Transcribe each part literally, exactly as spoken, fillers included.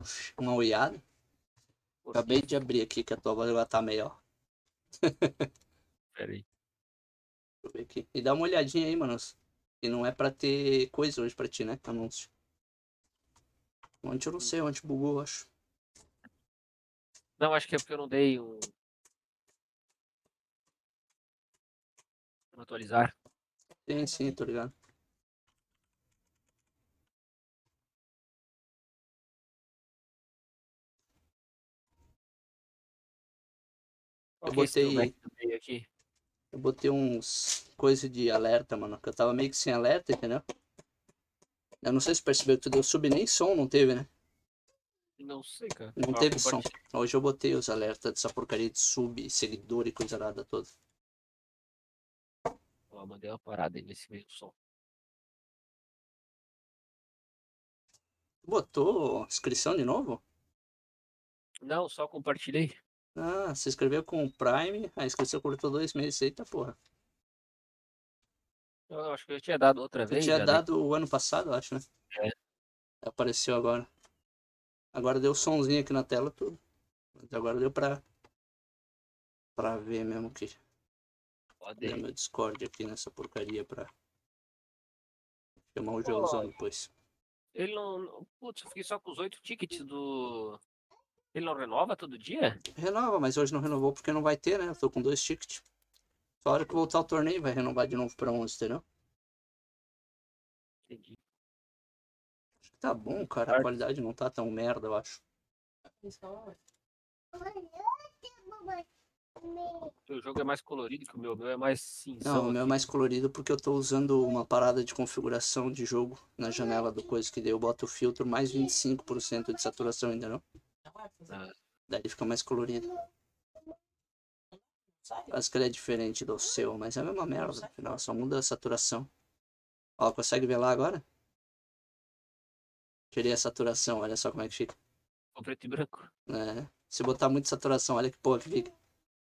uma olhada. Por Acabei quê? de abrir aqui, que a tua voz agora tá melhor. Pera aí. Deixa eu ver aqui. E dá uma olhadinha aí, mano. E não é pra ter coisa hoje pra ti, né? Anúncio. Ontem eu não sei, ontem bugou, eu acho. Não, acho que é porque eu não dei um. um atualizar. Sim, sim, tô ligado. Qual Eu que é esse teu botei. back do meio aqui? Eu botei uns coisas de alerta, mano. Que eu tava meio que sem alerta, entendeu? Eu não sei se percebeu que tu deu sub nem som, não teve, né? Não sei, cara. Não Ó, teve som. compartilhei. Hoje eu botei os alertas dessa porcaria de sub, seguidor e coisa nada toda. Ó, mandei uma parada aí nesse meio som. Botou inscrição de novo? Não, só compartilhei. Ah, se inscreveu com o Prime, a inscrição cortou dois meses. Eita porra. Eu acho que eu tinha dado outra Tu vez tinha já daí. dado o ano passado, eu acho, né? É, Apareceu agora. Agora deu somzinho aqui na tela, tudo. Mas agora deu pra, pra ver mesmo que. Cadê pode. meu Discord aqui nessa porcaria pra chamar o Pô, Joãozão depois. ele não. não- Putz, eu fiquei só com os oito tickets do. Ele não renova todo dia? Renova, mas hoje não renovou porque não vai ter, né? Eu tô com dois tickets. Só a hora que voltar o torneio vai renovar de novo pra onze, entendeu? Entendi. Acho que tá bom, cara. A Claro. qualidade não tá tão merda, eu acho. O jogo é mais colorido que o meu. O meu é mais Não, cinzão o meu é aqui. mais colorido porque eu tô usando uma parada de configuração de jogo na janela do coisa que daí eu boto o filtro mais vinte e cinco por cento de saturação, entendeu? Ah, Daí ele fica mais colorido. Acho que ele é diferente do seu, mas é a mesma merda, no final, só muda a saturação. Ó, consegue ver lá agora? Tirei a saturação, olha só como é que fica. ficou preto e branco. É, se botar muita saturação, olha que porra que fica.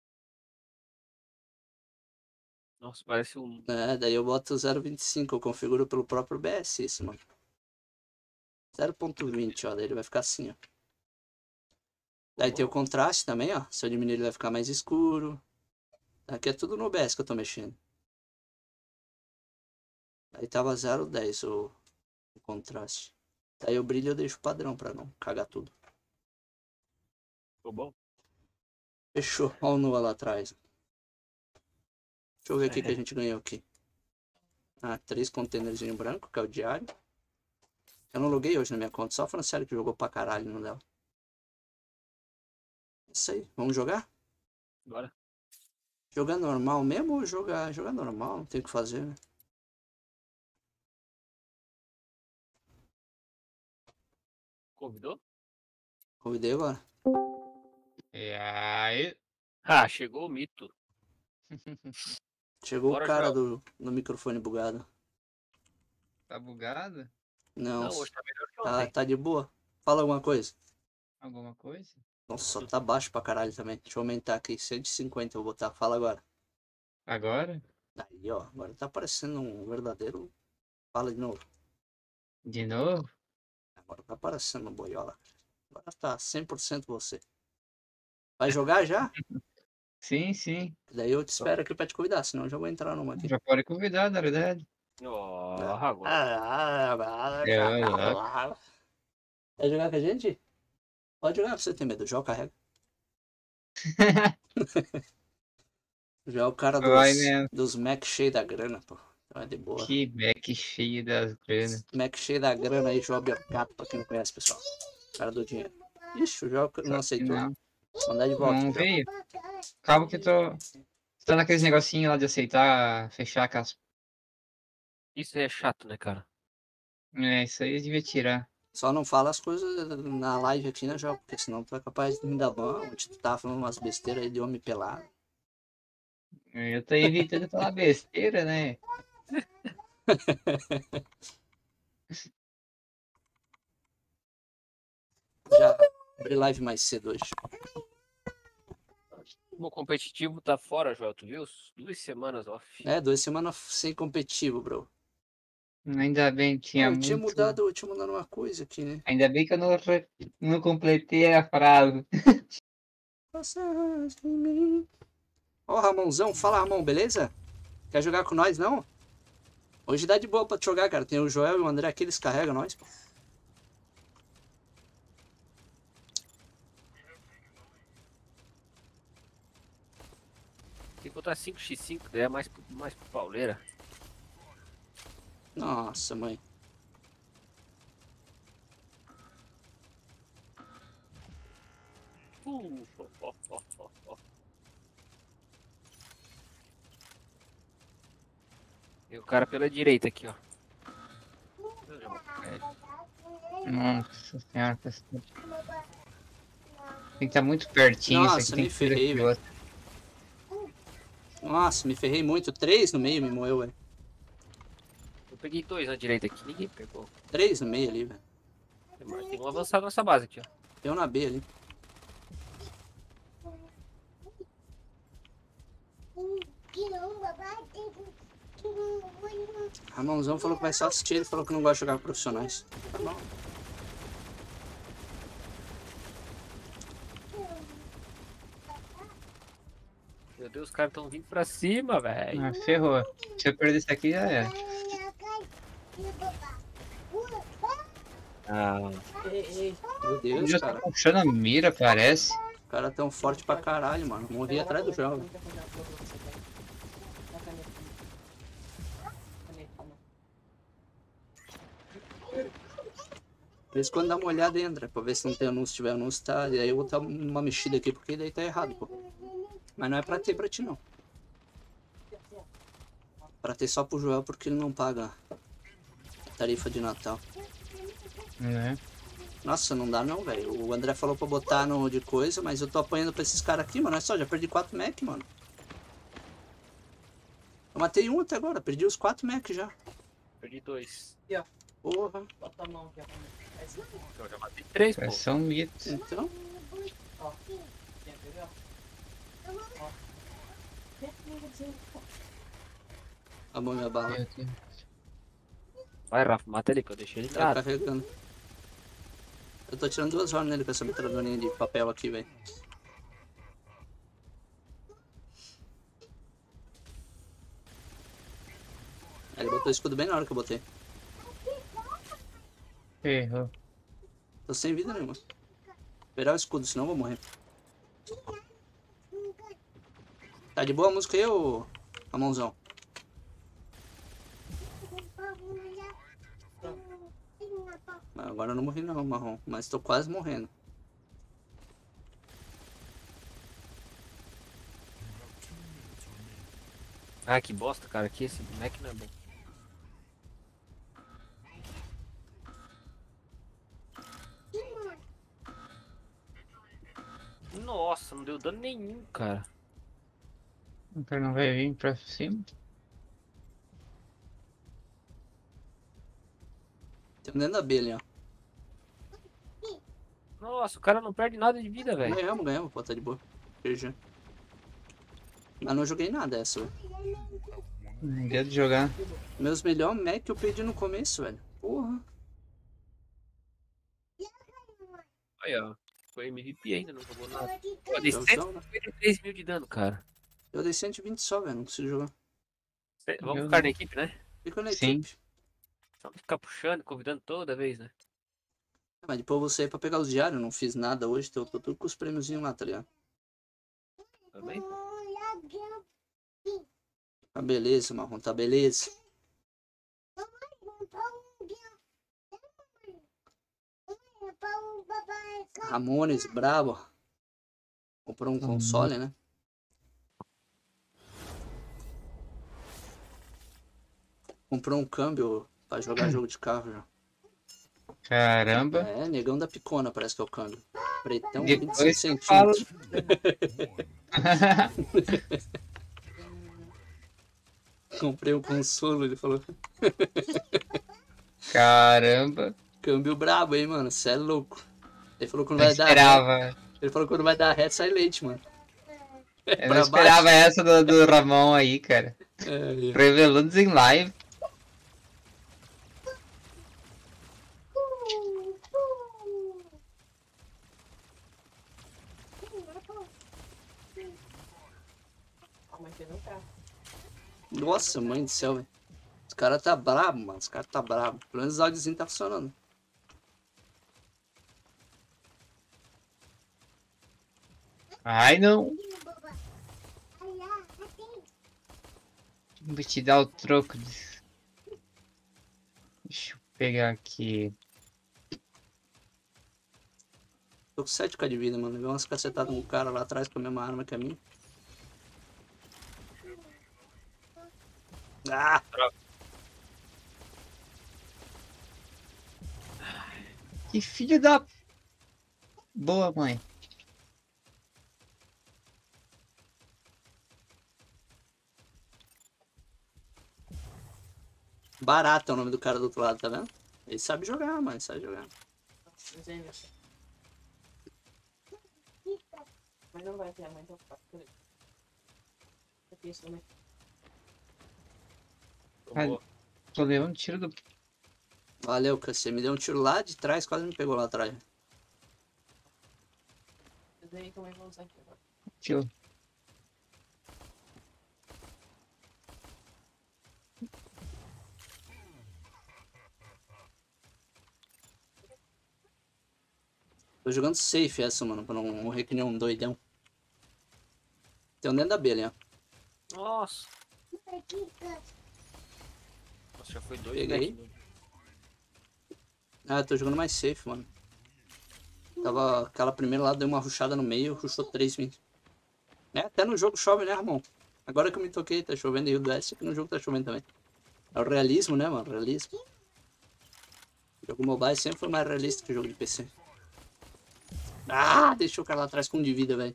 Nossa, parece um. É, daí eu boto zero vírgula vinte e cinco, eu configuro pelo próprio B S isso, mano. zero ponto vinte, ó, daí ele vai ficar assim, ó. Ficou Daí tem o bom. contraste também, ó. Se eu diminuir ele vai ficar mais escuro. Aqui é tudo no O B S que eu tô mexendo. Aí tava zero vírgula dez o, o contraste. Daí o brilho eu deixo padrão pra não cagar tudo. Ficou bom? Fechou. Olha o Noah lá atrás. Deixa eu ver o que, que a É. gente ganhou aqui. Ah, três containers em branco, que é o diário. Eu não loguei hoje na minha conta, só falando sério que jogou pra caralho no dela. Isso aí, vamos jogar? Bora. Jogar normal mesmo ou jogar, jogar normal? Não tem o que fazer, né? Convidou? Convidei agora. E aí? Ah, chegou o mito. Chegou o Bora, cara Joel. do, do microfone bugado. Tá bugado? Não, Não, hoje tá melhor que tá, ontem. tá de boa. Fala alguma coisa. Alguma coisa? Nossa, só tá baixo pra caralho também. Deixa eu aumentar aqui, cento e cinquenta eu vou botar. Fala agora. Agora? Aí, ó, agora tá parecendo um verdadeiro. Fala de novo. De novo? Agora tá parecendo um boiola. Agora tá cem por cento você. Vai jogar já? Sim, sim. Daí eu te espero aqui pra te convidar, senão eu já vou entrar numa aqui. Já pode convidar, na verdade. Ó, Ah, agora. ah, É, ah, louco. ah. Vai jogar com a gente? Pode jogar, você tem medo. Joga, carrega. Já é o cara Vai dos, mesmo. dos Mac cheio da grana, pô. Então é de boa. Que back cheio das grana. Mac cheio da grana aí, João Gato, pra quem não conhece, pessoal. Cara do dinheiro. Ixi, o João não Só que aceitou. não. Mandar de volta, Não João. veio. Calma que eu tô. Tá naqueles negocinhos lá de aceitar, fechar com as. Isso é chato, né, cara? É, isso aí eu devia tirar. Só não fala as coisas na live aqui, né, João? Porque senão tu é capaz de me dar ban. Onde tu tá falando umas besteiras aí de homem pelado. Eu tô evitando falar besteira, né? Já abri live mais cedo hoje. O competitivo tá fora, Joel, tu viu? Duas semanas off. É, duas semanas sem competitivo, bro. Ainda bem, tinha eu muito... tinha mudado, eu tinha mudado uma coisa aqui, né? Ainda bem que eu não, re- não completei a frase. Passagem em mim. Ó, Ramonzão, fala Ramon, beleza? Quer jogar com nós, não? Hoje dá de boa pra te jogar, cara. Tem o Joel e o André aqui, eles carregam nós, pô. Tem que botar cinco por cinco, daí é mais, pro- mais pro pauleira. Nossa, mãe. Uh, ó, ó, ó, ó, ó. E o cara pela direita aqui, ó. Eu já vou pegar ele. Nossa senhora. Tem que estar muito pertinho isso aqui. Nossa, Tem me que ser ferrei, aqui, velho. ó. Nossa, me ferrei muito. Três no meio me moeu, velho. Eu peguei dois na direita aqui, ninguém pegou. Três no meio ali, velho. Tem mais- Tem um avançado nessa base aqui, ó. Tem um na B ali. Ramonzão falou que vai só assistir, ele falou que não gosta de jogar com profissionais. Tá bom. Meu Deus, os caras estão vindo pra cima, velho. Ah, ferrou. Se eu perder isso aqui, já é. Ah, Meu Ele Deus, já tá cara. puxando a mira, parece. O cara tão forte pra caralho, mano. Morri atrás do jogo. De vez em quando dá uma olhada e entra, pra ver se não tem anúncio. Se tiver anúncio, tá. E aí eu vou dar uma mexida aqui, porque daí tá errado, pô. Mas não é pra ter pra ti, não. Pra ter só pro Joel, porque ele não paga tarifa de Natal. Né? Nossa, não dá não, velho. O André falou pra botar no de coisa, mas eu tô apanhando pra esses caras aqui, mano. Olha só, já perdi quatro mech, mano. Eu matei um até agora, perdi os quatro mech já. perdi dois. Porra. Bota a mão aqui, ó. Eu já matei três, pô. Parece um mito. Então, Ó. Quer pegar? Ó. a mão minha bala. Meu Deus. Vai, Rafa, mata ele que eu deixei ele Tá nada. carregando. Eu tô tirando duas horas nele com essa metralhadorinha de papel aqui, velho. Ele botou o escudo bem na hora que eu botei. Ferrou. Tô sem vida nenhuma. Esperar o escudo, senão eu vou morrer. Tá de boa a música aí, ô Ramonzão? Agora eu não morri não, Marrom. Mas tô quase morrendo. Ah, que bosta, cara. Aqui esse boneco não é bom. Nossa, não deu dano nenhum, cara. O cara não vai vir pra cima. Tem um dentro da B ali, ó. Nossa, o cara não perde nada de vida, velho. Ganhamos, ganhamos, pô, tá de boa. Perdi. Mas não joguei nada essa, velho. Não deu de jogar. Meus melhores Mac eu perdi no começo, velho. Porra. Aí, ó. Foi M V P ainda, não jogou nada. Pô, eu dei Eu cento só, e né? cinquenta e três mil de dano, cara. Eu dei cento e vinte só, velho. Não consigo jogar. Cê- Vamos Meu ficar na Deus. equipe, né? Fica na Sim. equipe. Só ficar puxando, convidando toda vez, né? Mas depois eu vou sair pra pegar os diários. Não fiz nada hoje, tô, tô tudo com os prêmiozinhos lá, tá ligado? Também. Tá beleza, Marrom, tá beleza. Ramones, brabo. Comprou um console, né? Comprou um câmbio pra jogar jogo de carro já. Caramba. É, negão da picona parece que é o câmbio. Pretão, Depois vinte e cinco eu falo. centímetros. Comprei um consolo, ele falou. Caramba. Câmbio brabo, hein, mano. Cê é louco. Ele falou que não Eu vai dar ré. esperava. Ele falou que quando vai dar ré, sai leite, mano. Eu Pra não esperava essa do, do Ramon aí, cara. É, é. Revelando em live. Ó, mas não tá. Nossa, mãe do céu, velho. Os caras tá brabo, mano. Os caras tá brabo. Pelo menos o áudiozinho tá funcionando. Ai, não. Vou te dar o troco. de- Deixa eu pegar aqui. Tô com sete k de vida, mano. Levei umas cacetadas no cara lá atrás com a mesma arma que a minha. Ah! Que filho da... Boa, mãe. Barata é o nome do cara do outro lado, tá vendo? Ele sabe jogar, mano. Ele sabe jogar. Mas é, mas não vai ter a mãe tão fácil. Eu penso também. Tomou. Tô levando tiro do... Valeu, Cassia. Me deu um tiro lá de trás, quase me pegou lá atrás. Mas aí como é que vamos usar aqui agora? Tiro. Tô jogando safe essa, mano, pra não morrer que nem um doidão. Tem um dentro da B ali, ó. Nossa. Nossa, já foi dois, Peguei. né? Ah, eu tô jogando mais safe, mano. Tava aquela primeira lá, deu uma rushada no meio, rushou três mil. É, até no jogo chove, né, irmão? Agora que eu me toquei, tá chovendo e o do S aqui no jogo tá chovendo também. É o realismo, né, mano? Realismo. O jogo mobile sempre foi mais realista que o jogo de P C. Ah, deixou o cara lá atrás com um de vida, velho.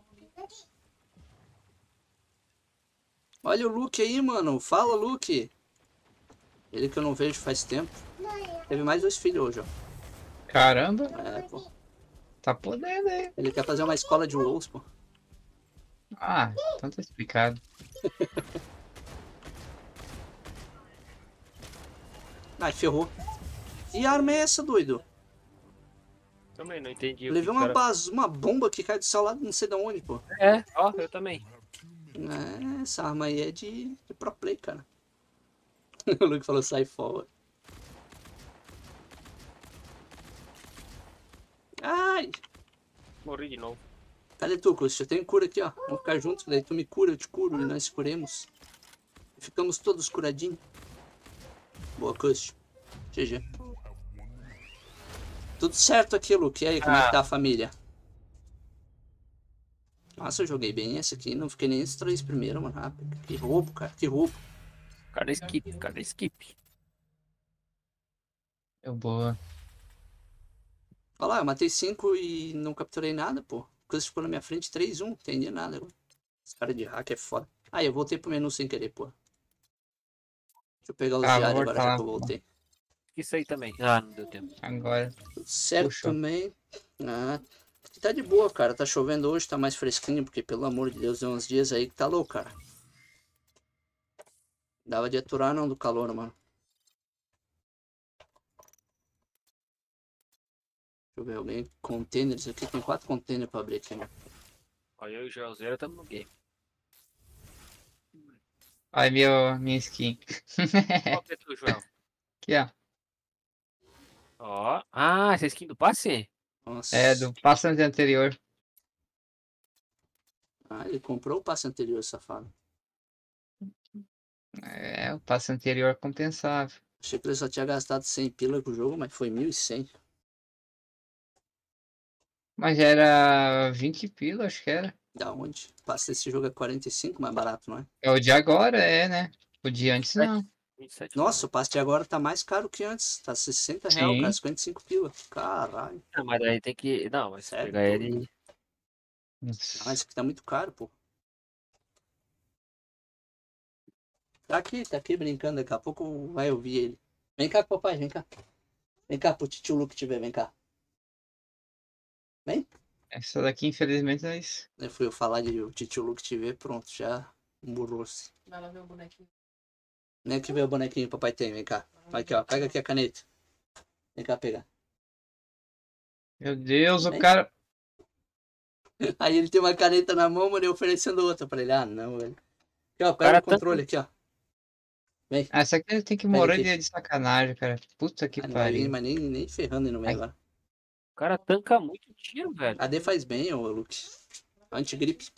Olha o Luke aí, mano. Fala, Luke. Ele que eu não vejo faz tempo. Teve mais dois filhos hoje, ó. Caramba, É, pô. tá podendo aí. Ele quer fazer uma escola de wolves, pô. Ah, então tá explicado. Ai, ferrou. Que arma é essa, doido? Também não entendi. Eu o levei que uma, cara- base, uma bomba que cai do céu lá, não sei de onde, pô. É, ó, eu também. É, essa arma aí é de, de pro play, cara. O Luke falou, sai fora. Ai! Morri de novo. Cadê tu, Cust? Eu tenho cura aqui, ó. Vamos ficar juntos, daí tu me cura, eu te curo e nós curemos. E ficamos todos curadinhos. Boa, Cust. G G. Tudo certo aqui, Luke. E aí, como é que tá a família? Nossa, eu joguei bem esse aqui. Não fiquei nem entre os três primeiro, mano. Ah, que roubo, cara. Que roubo. Cara, skip, cara, skip. Eu boa. Olha lá, eu matei cinco e não capturei nada, pô. Cust ficou na minha frente três um. Não entendi nada agora. Esse cara de hack é foda. Ah, eu voltei pro menu sem querer, pô. Deixa eu pegar os Ah, vou diários agora voltar já lá. que eu voltei. Isso aí também. Ah, não deu tempo. Agora. Tudo certo Puxa. também. Ah, aqui tá de boa, cara. Tá chovendo hoje, tá mais fresquinho, porque pelo amor de Deus, deu uns dias aí que tá louco, cara. Dava de aturar não do calor, mano. Deixa eu ver, alguém. Containers aqui, tem quatro containers pra abrir aqui, mano. Ó, eu e o Joelzeira estamos no game. Olha meu, minha skin. Qual que é tu, Joel? Aqui, ó. Ó. Ah, essa skin do passe? Nossa. É, do passante anterior. Ah, ele comprou o passe anterior, safado. É, o passe anterior compensava. Achei que ele só tinha gastado cem pila com o jogo, mas foi mil e cem. Mas era vinte pila, acho que era. Da onde? O passe desse jogo é quarenta e cinco, mais barato, não é? É o de agora, é, né? O de antes não. vinte e sete. Nossa, o passe de agora tá mais caro que antes. Tá sessenta reais, Sim. cara. cinquenta e cinco pila. Caralho. Não, mas daí tem que. Não, mas se Sério, pegar tudo? ele. Não, esse aqui tá muito caro, pô. Tá aqui, tá aqui brincando. Daqui a pouco vai ouvir ele. Vem cá, papai, vem cá. Vem cá pro tio Luke te ver, vem cá. Vem. Essa daqui, infelizmente, nós. Eu fui eu falar de o tio Luke te ver, pronto, já burrou-se. Vai lá ver o bonequinho. Nem que ver o bonequinho que o papai tem, vem cá. Aqui, ó, pega aqui a caneta. Vem cá pegar. Meu Deus, o Vem. cara. Aí ele tem uma caneta na mão, mano, e oferecendo outra pra ele. Ah, não, velho. Aqui, ó, pega cara o controle aqui, ó. Vem. Ah, essa aqui tem que Pega morrer aqui. de, de sacanagem, cara. Puta que Ah, não vai vir, pariu. mas nem, nem ferrando aí no meio Ai. agora. O cara tanca muito tiro, velho. A D faz bem, ô Luke. Antigripe.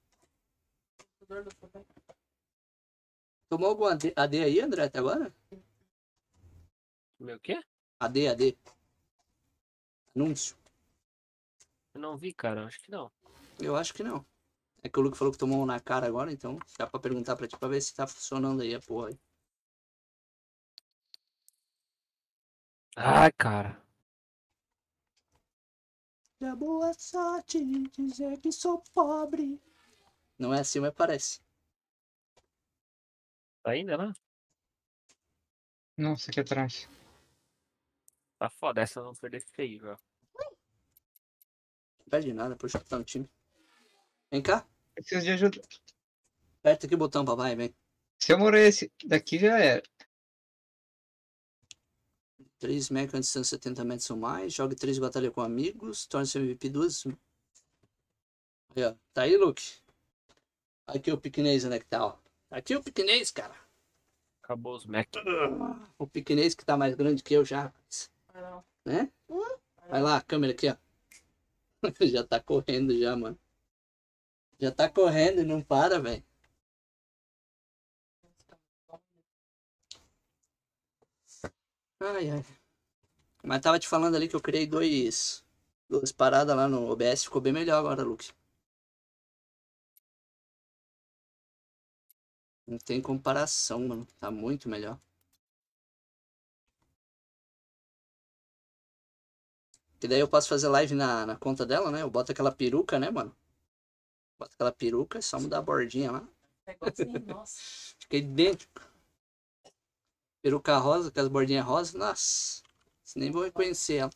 Tomou algum A D, A D aí, André, até agora? Meu o quê? A D, A D. Anúncio. Eu não vi, cara. Acho que não. Eu acho que não. É que o Luke falou que tomou um na cara agora, então dá pra perguntar pra ti pra ver se tá funcionando aí a porra aí. Ai, cara. Da boa sorte dizer que sou pobre. Não é assim, mas parece. Tá ainda, né? Nossa, que atrás. Tá foda. Essa eu não perder feio, já. Não perde nada por chutar no time. Vem cá. Preciso de ajuda. Aperta aqui o botão, papai, vem. Se eu morrer esse daqui já era. três mega a distância setenta metros ou mais. Jogue três batalhas com amigos. Torne-se M V P duas. Aí, ó. Tá aí, Luke? Aqui o piquenês, onde é que tá, ó. Aqui o piquenês, cara. Acabou os Mac. O piquenês que tá mais grande que eu já, rapaz. Vai não. Né? Vai lá, a câmera aqui, ó. Já tá correndo já, mano. Já tá correndo e não para, velho. Ai, ai. Mas tava te falando ali que eu criei dois... Duas paradas lá no O B S. Ficou bem melhor agora, Luke. Não tem comparação, mano. Tá muito melhor. Que daí eu posso fazer live na, na conta dela, né? Eu boto aquela peruca, né, mano? Boto aquela peruca, é só mudar a bordinha lá. É igualzinho, nossa. Fiquei idêntico. Peruca rosa, com as bordinhas rosas. Nossa. Você nem vou reconhecer ela.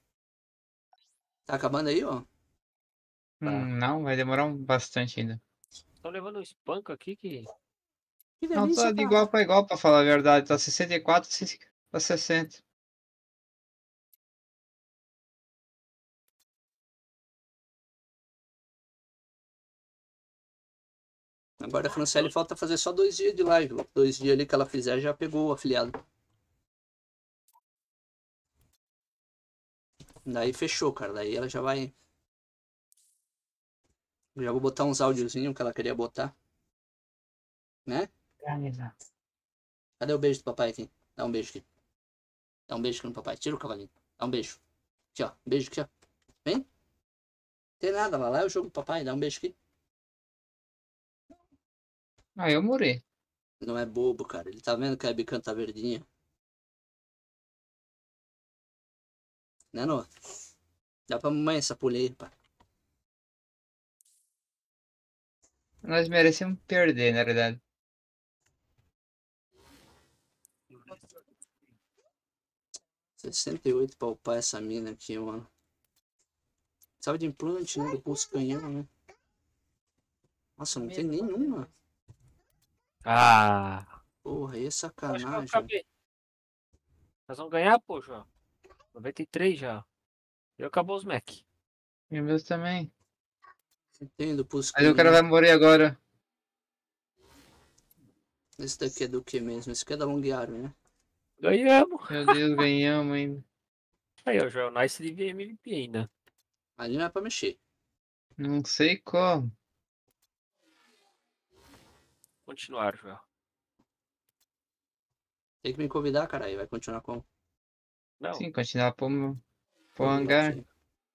Tá acabando aí, ó? Hum, não, vai demorar um bastante ainda. Tô levando um espanco aqui que. Que Não, delícia, tá de cara. igual pra igual, pra falar a verdade. Tá sessenta e quatro pra sessenta. Agora a Franciele falta fazer só dois dias de live. Luke. Dois dias ali que ela fizer já pegou o afiliado. Daí fechou, cara. Daí ela já vai. Já vou botar uns áudiozinhos que ela queria botar. Né? Cadê o beijo do papai aqui? Dá um beijo aqui. Dá um beijo aqui no papai. Tira o cavalinho. Dá um beijo. Aqui, ó. Um beijo aqui, ó. Vem. Não tem nada. Vai lá é o jogo do papai. Dá um beijo aqui. Ah, eu morri. Não é bobo, cara. Ele tá vendo que a webcam tá verdinha. Né, Noah? Dá pra mamãe essa pulha aí, pá. Nós merecemos perder, na verdade. sessenta e oito pra upar essa mina aqui, mano. Precisava de implante, né? Do pulso canhão, né? Nossa, não tem nenhuma. Ah! Porra, aí é Acho que eu sacanagem. acabei. Nós vamos ganhar, pô, João. noventa e três já. E acabou os Mac. E meus também. Entendo, pulso Mas o cara canhão. vai morrer agora. Esse daqui é do que mesmo? Esse aqui é da Long Arm, né? Ganhamos! Meu Deus, ganhamos ainda. Aí, ó, João. Nice de M V P ainda. Ali não é pra mexer. Não sei como. Continuar, João. Tem que me convidar, caralho. Vai continuar como? Não. Sim, continuar pro, pro Vou hangar. aqui.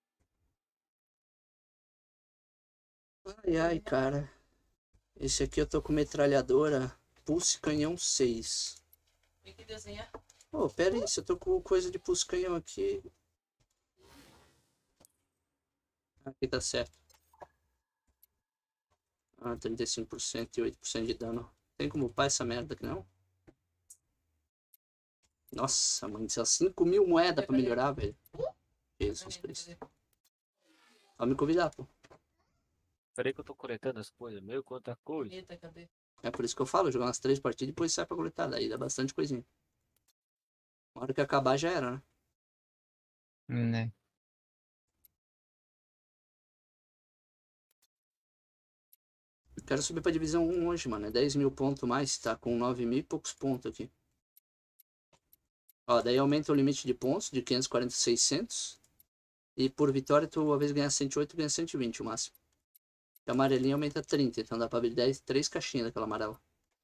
Ai, ai, cara. Esse aqui eu tô com metralhadora Pulse Canhão seis. Tem que desenhar. Pô, pera aí. Se eu tô com coisa de Pulse Canhão aqui... Aqui tá certo. Ah, trinta e cinco por cento e oito por cento de dano. Tem como upar essa merda aqui, não? Nossa, mano. Isso é cinco mil moedas pra melhorar, velho. Jesus Cristo. Pode me convidar, pô. Peraí que eu tô coletando as coisas. Meu, quanta coisa. Eita, cadê? É por isso que eu falo. Jogar umas três partidas e depois sai pra coletar. Daí dá bastante coisinha. Na hora que acabar já era, né? Né? Quero subir pra divisão um hoje, mano. É dez mil pontos mais, tá com nove mil e poucos pontos aqui. Ó, daí aumenta o limite de pontos de quinhentos e quarenta a seiscentos. E por vitória tu, uma vez ganhar cento e oito, ganha cento e vinte o máximo. E a amarelinha aumenta trinta, então dá pra abrir dez, três caixinhas daquela amarela.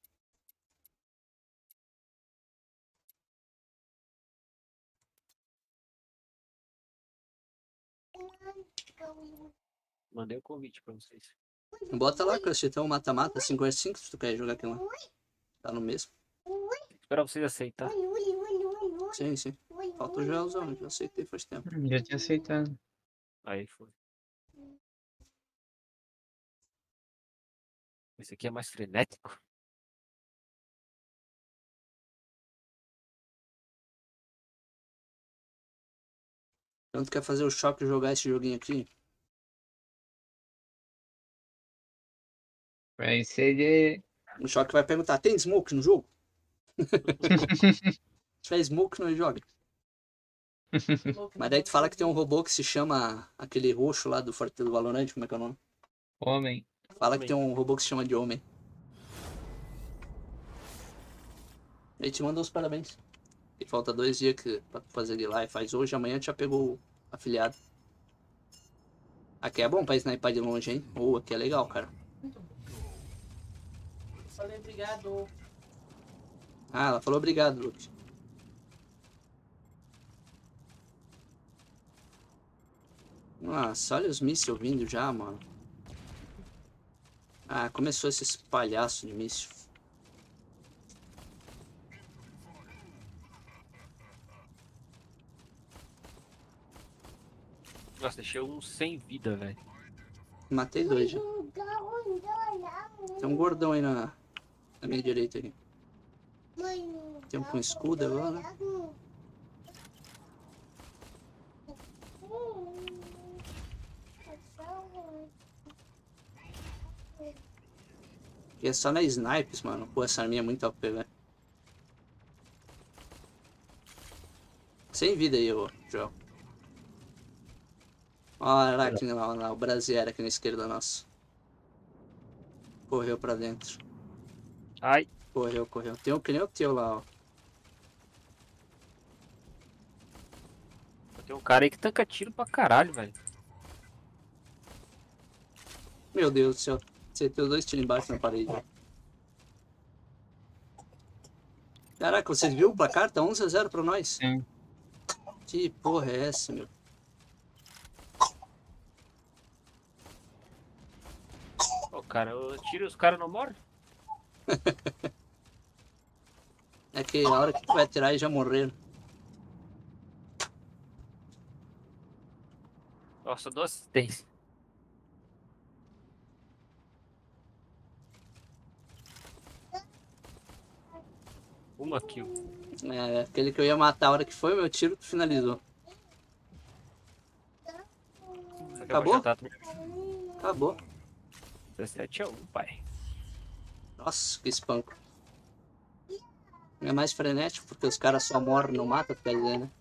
Mandei o convite pra vocês. Bota lá, Crustitão, mata-mata, cinco a cinco, se tu quer jogar aquilo lá. Tá no mesmo. Esperar vocês aceitar. Sim, sim. Falta o Joelzão, já aceitei faz tempo. Hum, Já tinha aceitado. Aí foi. Esse aqui é mais frenético. Então tu quer fazer o choque e jogar esse joguinho aqui? Vai ser de. O choque vai perguntar, tem smoke no jogo? Se tiver smoke, não joga. Mas daí tu fala que tem um robô que se chama aquele roxo lá do Forte do Valorant, como é que é o nome? Homem. Fala que tem um robô que se chama de homem. Ele te manda os parabéns. E falta dois dias que, pra fazer de lá e faz hoje, amanhã tu já pegou o afiliado. Aqui é bom pra sniper de longe, hein? Ou oh, aqui é legal, cara. Falei obrigado. Ah, ela falou obrigado, Luke. Nossa, olha os mísseis vindo já, mano. Ah, começou esses palhaços de míssil. Nossa, deixei um sem vida, velho. Matei dois já. Tem um gordão aí na, na minha direita aqui. Tem um com escudo agora. E é só na snipes, mano. Pô, essa arminha é muito O P, velho. Sem vida aí, ô Joel. Olha lá, aqui, lá, lá, o brasileiro aqui na esquerda nossa. Correu pra dentro. Ai. Correu, correu. Tem um que nem o teu lá, ó. Tem um cara aí que tanca tiro pra caralho, velho. Meu Deus do céu. Acertei os dois tiros embaixo na parede. Caraca, vocês viram o placar? Tá onze a zero pra nós. Sim. Que porra é essa, meu? Ô, cara, eu tiro e os caras não morrem? É que a hora que tu vai atirar eles já morreram. Nossa, eu dou assistência. Uma kill. É, aquele que eu ia matar a hora que foi, meu tiro tu finalizou. Acabou? Já tá Acabou. dezessete a um, pai. Nossa, que espanco. É mais frenético porque os caras só morrem, não matam, quer dizer, né?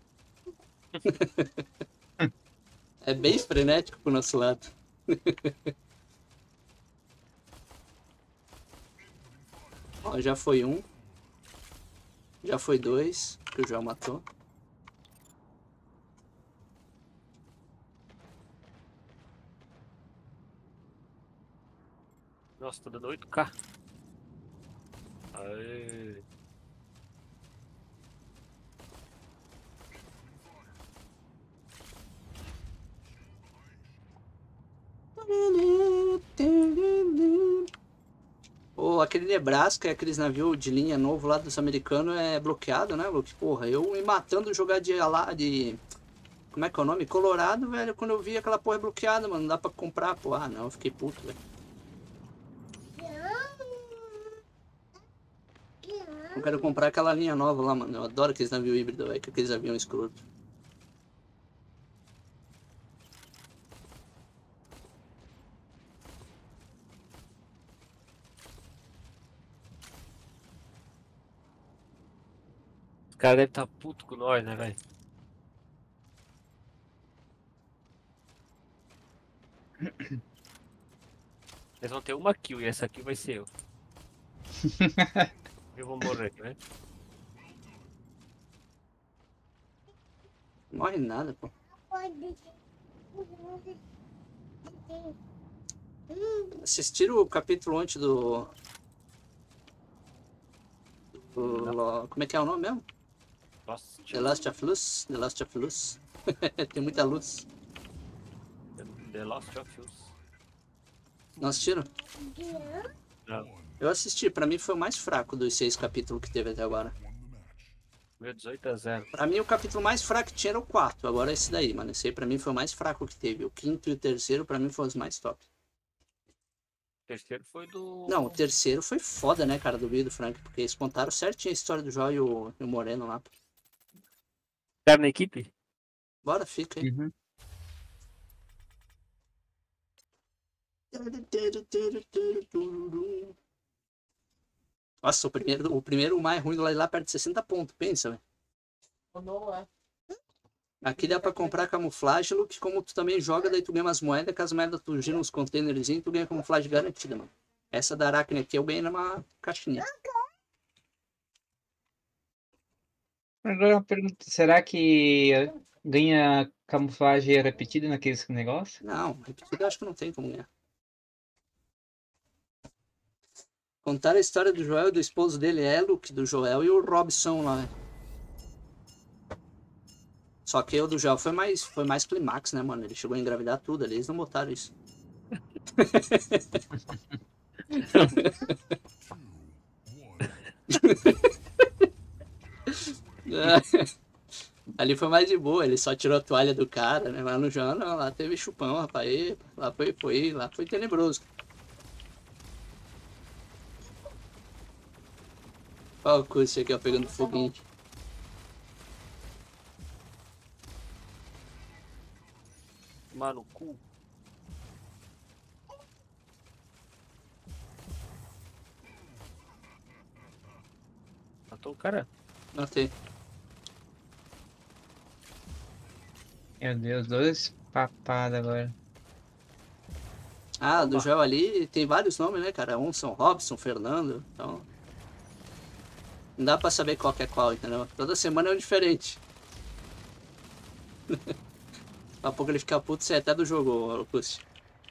É bem frenético pro nosso lado. Ó, já foi um. Já foi dois, que o João matou. Nossa, tô dando oito K. Aê. Pô, aquele Nebraska, aqueles navios de linha novo lá dos americanos é bloqueado, né, Luke? Porra, eu me matando jogar de lá de... Como é que é o nome? Colorado, velho, quando eu vi aquela porra bloqueada, mano, não dá pra comprar, pô. Ah, não, eu fiquei puto, velho. Eu quero comprar aquela linha nova lá, mano. Eu adoro aqueles navios híbridos, velho, com aqueles aviões escroto. Os caras devem estar puto com nós, né, velho? Eles vão ter uma kill e essa kill vai ser eu. Eu vou morrer, né? Morre nada, pô. Assistiram o capítulo antes do... do... lo- Como é que é o nome mesmo? Nossa, The Last of Us? The Last of Us. Tem muita luz. The Lost of Us. Não assistiram? Não. Eu assisti, pra mim foi o mais fraco dos seis capítulos que teve até agora. Meu dezoito a zero. Pra mim o capítulo mais fraco que tinha era o quarto, agora é esse daí, mano. Esse aí pra mim foi o mais fraco que teve. O quinto e o terceiro pra mim foram os mais top. O terceiro foi do. Não, o terceiro foi foda, né, cara, do Bill e do Frank, porque eles contaram certinho a história do João e o, e o Moreno lá. Tá na equipe? Bora, fica aí. Uhum. Nossa, o primeiro, o primeiro, o mais ruim lá, lá perto de sessenta pontos, pensa, velho. O Noah. Aqui dá pra comprar camuflagem, Luke, como tu também joga, daí tu ganha umas moedas, que as moedas tu gira uns containers e tu ganha camuflagem garantida, mano. Essa da Aracne aqui eu ganhei numa caixinha. Agora uma pergunta, será que ganha camuflagem repetida naqueles negócios? Não, repetido eu acho que não tem como ganhar. Contar a história do Joel e do esposo dele, é Luke, do Joel e o Robson lá, velho. Só que o do Joel foi mais, foi mais clímax, né, mano? Ele chegou a engravidar tudo ali, eles não botaram isso. Ali foi mais de boa, ele só tirou a toalha do cara, né? Lá no João, não, lá teve chupão, rapaz. E lá foi, foi, lá foi tenebroso. Olha o curso aqui, ó, pegando foguinho. Mano, cu. Matou o cara? Notei. Meu Deus, dois papadas agora. Ah, do Opa. Joel ali tem vários nomes, né, cara? Um são Robson, Fernando, então... Não dá pra saber qual que é qual, entendeu? Toda semana é um diferente. Daqui a pouco ele fica puto, você até do jogo, Augusto.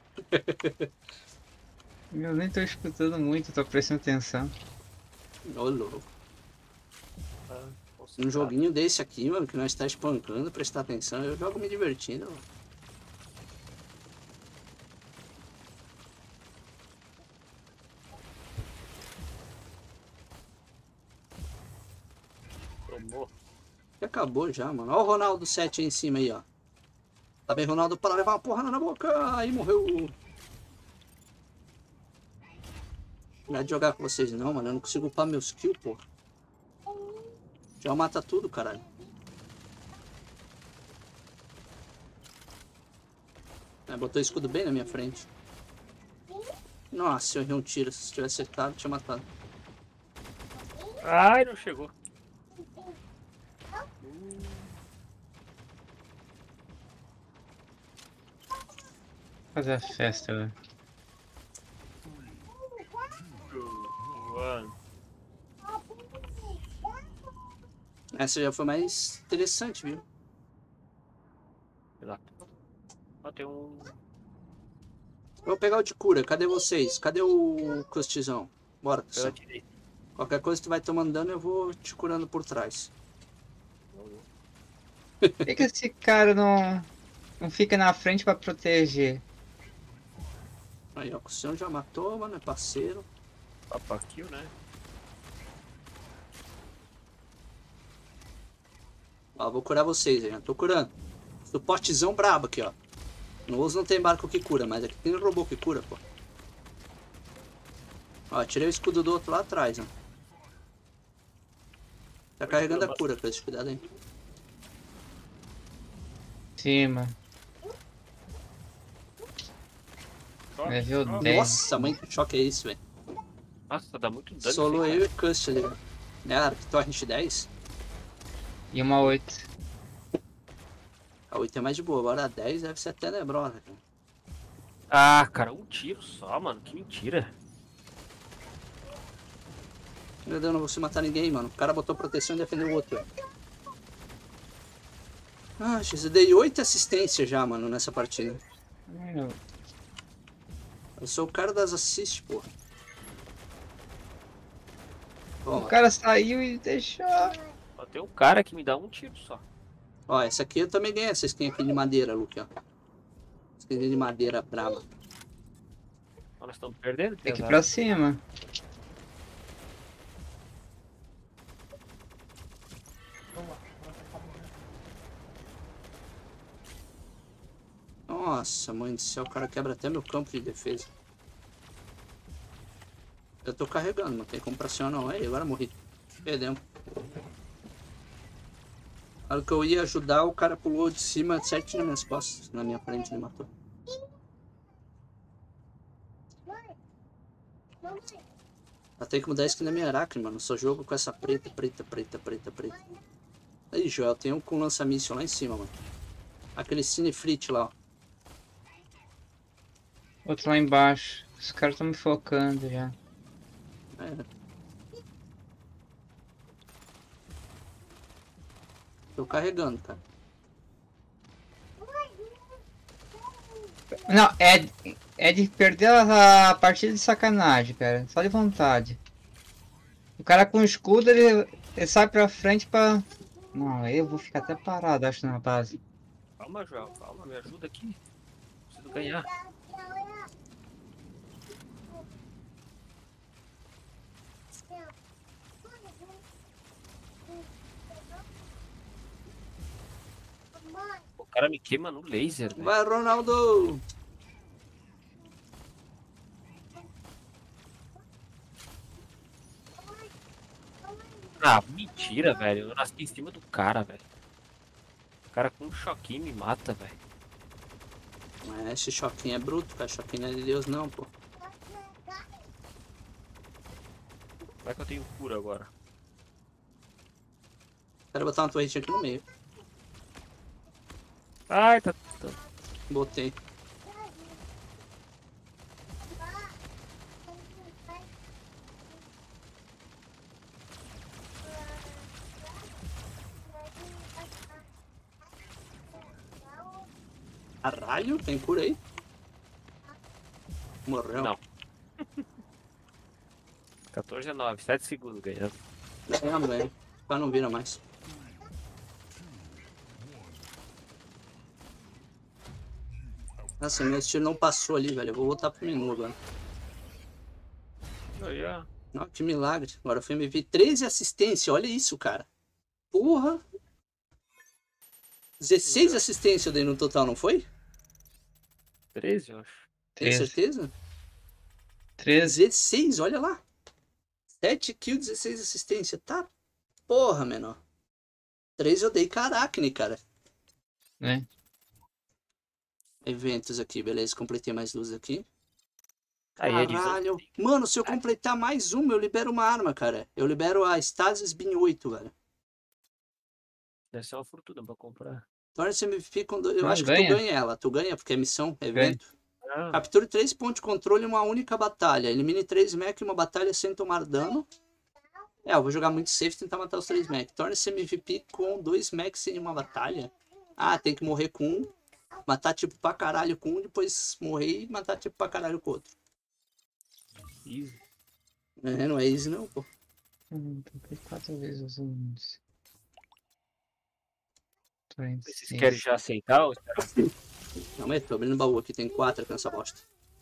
Eu nem tô escutando muito, tô prestando atenção. Ô, louco. Ah, Um joguinho desse aqui, mano, que nós tá espancando, prestar atenção, eu jogo me divertindo, mano. Tomou. E acabou já, mano. Olha o Ronaldo sete aí em cima aí, ó. Tá bem, Ronaldo, para levar uma porrada na boca. Aí morreu. Não é de jogar com vocês não, mano. Eu não consigo upar meus kills, pô. Já mata tudo, caralho. É, botou o escudo bem na minha frente. Nossa, eu errei um tiro. Se tivesse acertado, tinha matado. Ai, não chegou. Fazer a festa, velho. Mano. Essa já foi mais interessante, viu? Sei lá. Ó, tem um. Vou pegar o de cura. Cadê vocês? Cadê o Custizão? Bora, Eu Custizão. atirei. Qualquer coisa que tu vai tomando dano, eu vou te curando por trás. Por que, que esse cara não, não fica na frente pra proteger? Aí, ó, o Custizão já matou, mano, é parceiro. Papa kill, né? Ó, vou curar vocês aí, ó. Tô curando. Suportezão brabo aqui, ó. No uso não tem barco que cura, mas aqui tem robô que cura, pô. Ó, tirei o escudo do outro lá atrás, ó. Tá carregando a cura, Chris. Cuidado aí. Cima. Choque, Level choque. dez. Nossa, mãe, que choque é isso, velho. Nossa, dá muito dano. Solo esse eu cara. e Cust ali, ó. Né, Arc Torrent dez? E uma oito. A oito é mais de boa, agora a dez deve ser até nebrosa, cara. Ah, cara, um tiro só, mano. Que mentira. Meu Deus, eu não vou se matar ninguém, mano. O cara botou proteção e defendeu o outro. Ah, Jesus, eu dei oito assistências já, mano, nessa partida. Meu, Eu sou o cara das assists, porra. o Toma. cara saiu e deixou. Só tem um cara que me dá um tiro só. Ó, essa aqui eu também ganhei, essa skin aqui de madeira, Luke, ó. Skin de madeira brava. Ó, nós estamos perdendo, Tem que ir pesado. pra cima. Nossa, mãe do céu, o cara quebra até meu campo de defesa. Eu tô carregando, não tem como pra cima não. Aí, agora morri. Perdemos. Na hora que eu ia ajudar, o cara pulou de cima certinho nas minhas costas. Na minha frente, ele matou. Eu tenho que mudar a skin da minha Aracne, mano. Só jogo com essa preta, preta, preta, preta, preta. Aí, Joel, tem um com lança-míssil lá em cima, mano. Aquele Cinefrit lá, ó. Outro lá embaixo. Os caras estão me focando já. É. Tô carregando, cara. Não, é, é de perder a partida de sacanagem, cara. Só de vontade. O cara com escudo, ele, ele sai pra frente pra... Não, eu vou ficar até parado, acho, na base. Calma, Joel. Calma, me ajuda aqui. Preciso ganhar. O cara me queima no laser, velho. Vai, Ronaldo! Ah, mentira, velho. Eu nasci em cima do cara, velho. O cara com um choquinho me mata, velho. Mas esse choquinho é bruto, cara. Choquinho não é de Deus, não, pô. Como é que eu tenho cura agora? Quero botar uma torretinha aqui no meio. Ai, tá... tá... Botei. Caralho, tem cura aí? Morreu. Não. quatorze a nove, sete segundos ganhando. Ganhamos, velho. Agora não vira mais. Nossa, meu estilo não passou ali, velho. Eu vou voltar pro menu agora. Aí, ó. Nossa, que milagre. Agora foi M V. treze assistência, olha isso, cara. Porra. dezesseis assistências eu dei no total, não foi? treze, eu acho. Tem treze. certeza? treze. dezesseis, olha lá. sete kills, dezesseis assistência. Tá, porra, menor. três eu dei Caracne, cara. Né? Eventos aqui, beleza. Completei mais duas aqui. Aí, é Edson. Caralho. Mano, se eu completar mais uma, eu libero uma arma, cara. Eu libero a Stasis Bin oito, velho. Deve ser uma fortuna pra comprar. Torna-se M V P com dois. Eu Não, acho que ganha. tu ganha ela. Tu ganha, porque é missão, é evento. Ah, Capture três pontos de controle em uma única batalha. Elimine três mech em uma batalha sem tomar dano. É, eu vou jogar muito safe e tentar matar os três mech. Torne-se M V P com dois mechs em uma batalha. Ah, tem que morrer com um. Matar tipo pra caralho com um, depois morrer e matar tipo pra caralho com o outro. easy. É, não é easy não, pô. Hum, toquei quatro vezes os alunos. Vocês querem já aceitar ou esperar? Calma aí, tô abrindo o baú aqui, tem quatro aqui nessa bosta.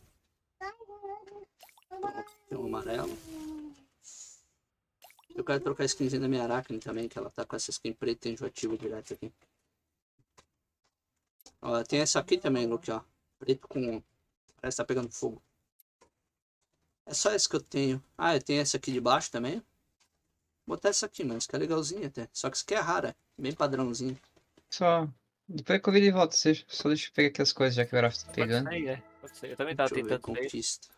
Tem um amarelo. Eu quero trocar a skinzinha da minha Aracne também, que ela tá com essa skin preta enjoativa direto aqui. Ó, tem essa aqui também, Luke, ó. Preto com... Parece que tá pegando fogo. É só essa que eu tenho. Ah, eu tenho essa aqui de baixo também. Vou botar essa aqui, mano. Isso aqui é legalzinha até. Só que isso aqui é rara. Bem padrãozinho. Só. Depois que eu vi de volta, você- só deixa eu pegar aqui as coisas já que o Graf tá Pode pegando. sair, é. Pode sair. Eu também tava Deixa eu ver, tentando sair. conquista.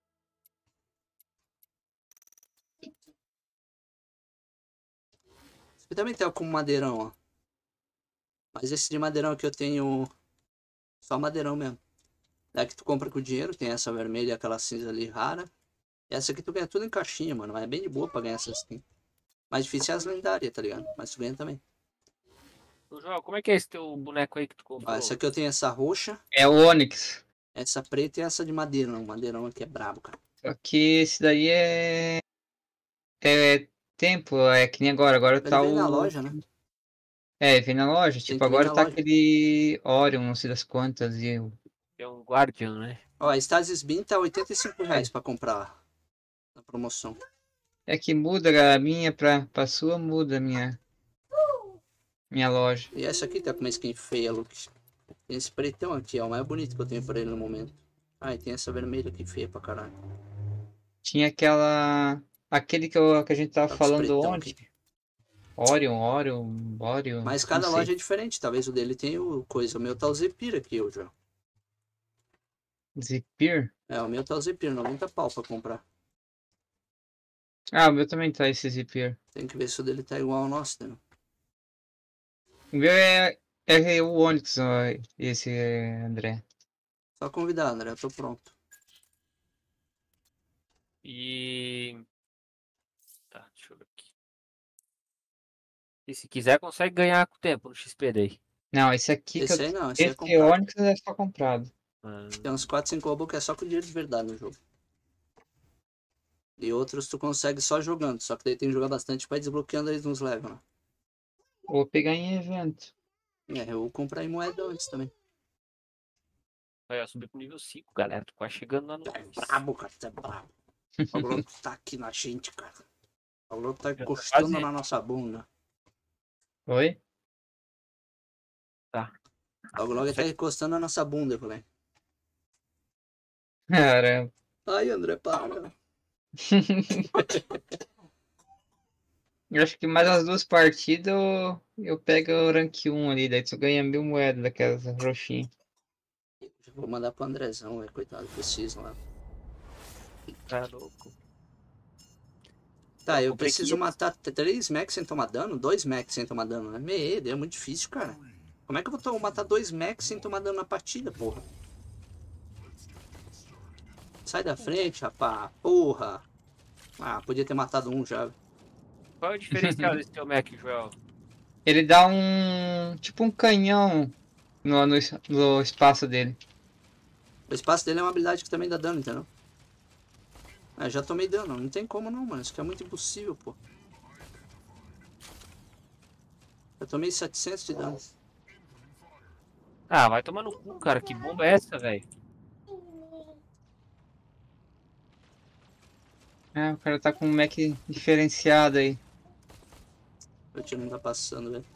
Esse aqui também tem como madeirão, ó. Mas esse de madeirão aqui eu tenho só madeirão mesmo. Daí que tu compra com o dinheiro, tem essa vermelha e aquela cinza ali rara. Essa aqui tu ganha tudo em caixinha, mano. Mas é bem de boa pra ganhar essas skins. Mais difícil é as lendárias, tá ligado? Mas tu ganha também. Ô, João, como é que é esse teu boneco aí que tu Ó, comprou? essa aqui eu tenho essa roxa, É o Onix. essa preta e essa de madeirão. Madeirão aqui é brabo, cara. Só que esse daí é. É tempo, é que nem agora. Agora Ele tá vem na o. loja, né? É, vem na loja. Tem Tipo, que vir agora na tá loja. aquele Orion, não sei das quantas. E o. É um Guardian, né? Ó, a Stasis Beam tá oitenta e cinco É. reais pra comprar na promoção. É que muda a minha pra, pra sua, muda a minha. Minha loja. E essa aqui tá com uma skin feia, Luke. Tem esse pretão aqui, ó. O mais bonito que eu tenho pra ele no momento. Ah, e tem essa vermelha aqui feia pra caralho. Tinha aquela. Aquele que, eu, que a gente tava Tá com esse falando pretão ontem. aqui. Orion, Orion, Orion. Mas não cada sei. loja é diferente. Talvez o dele tenha o coisa. O meu tá o Zephyr aqui, ô João. Zephyr? É, o meu tá o Zephyr, noventa pau pra comprar. Ah, o meu também tá esse Zephyr. Tem que ver se o dele tá igual ao nosso, né? O meu é, é o Onix, ó, esse é, André. Só convidar, André. Eu tô pronto. E... Tá, deixa eu ver aqui. E se quiser, consegue ganhar com o tempo no X P daí. Não, esse aqui que Esse eu. aí não, esse aí é Esse comprado. Onix é só comprado. Ah, Tem uns quatro, cinco robôs que é só com dinheiro de verdade no jogo. E outros tu consegue só jogando. Só que daí tem que jogar bastante pra ir desbloqueando eles nos level, né? Vou pegar em evento. É, eu vou comprar em moeda antes também. aí, ó, subi pro nível cinco, galera. Tô quase chegando lá no É dois. brabo, cara. Tu é brabo. O louco tá aqui na gente, cara. O louco tá tô encostando quase- na nossa bunda. Oi? Tá. Logo, logo ele tá Consegue- encostando na nossa bunda, eu falei. Caramba. Ai, André, para. Eu acho que mais as duas partidas eu, eu pego o rank um ali, daí tu ganha mil moedas daquelas roxinhas. Já vou mandar pro Andrezão, é, coitado, preciso lá. Tá louco. Tá, Eu eu comprei preciso quinhentos. matar três mechs sem tomar dano? Dois mechs sem tomar dano, né? Medo, é muito difícil, cara. Como é que eu vou to- matar dois mechs sem tomar dano na partida, porra? Sai da frente, rapá. Porra. Ah, podia ter matado um já. Qual é o diferencial desse teu Mac, Joel? Ele dá um. Tipo um canhão no, no, es- no espaço dele. O espaço dele é uma habilidade que também dá dano, entendeu? Ah, já tomei dano. Não tem como não, mano. Isso aqui é muito impossível, pô. Eu tomei setecentos de dano. Ah, vai tomar no cu, cara. Que bomba é essa, velho? Ah, o cara tá com um Mac diferenciado aí. O tiro não tá passando, velho.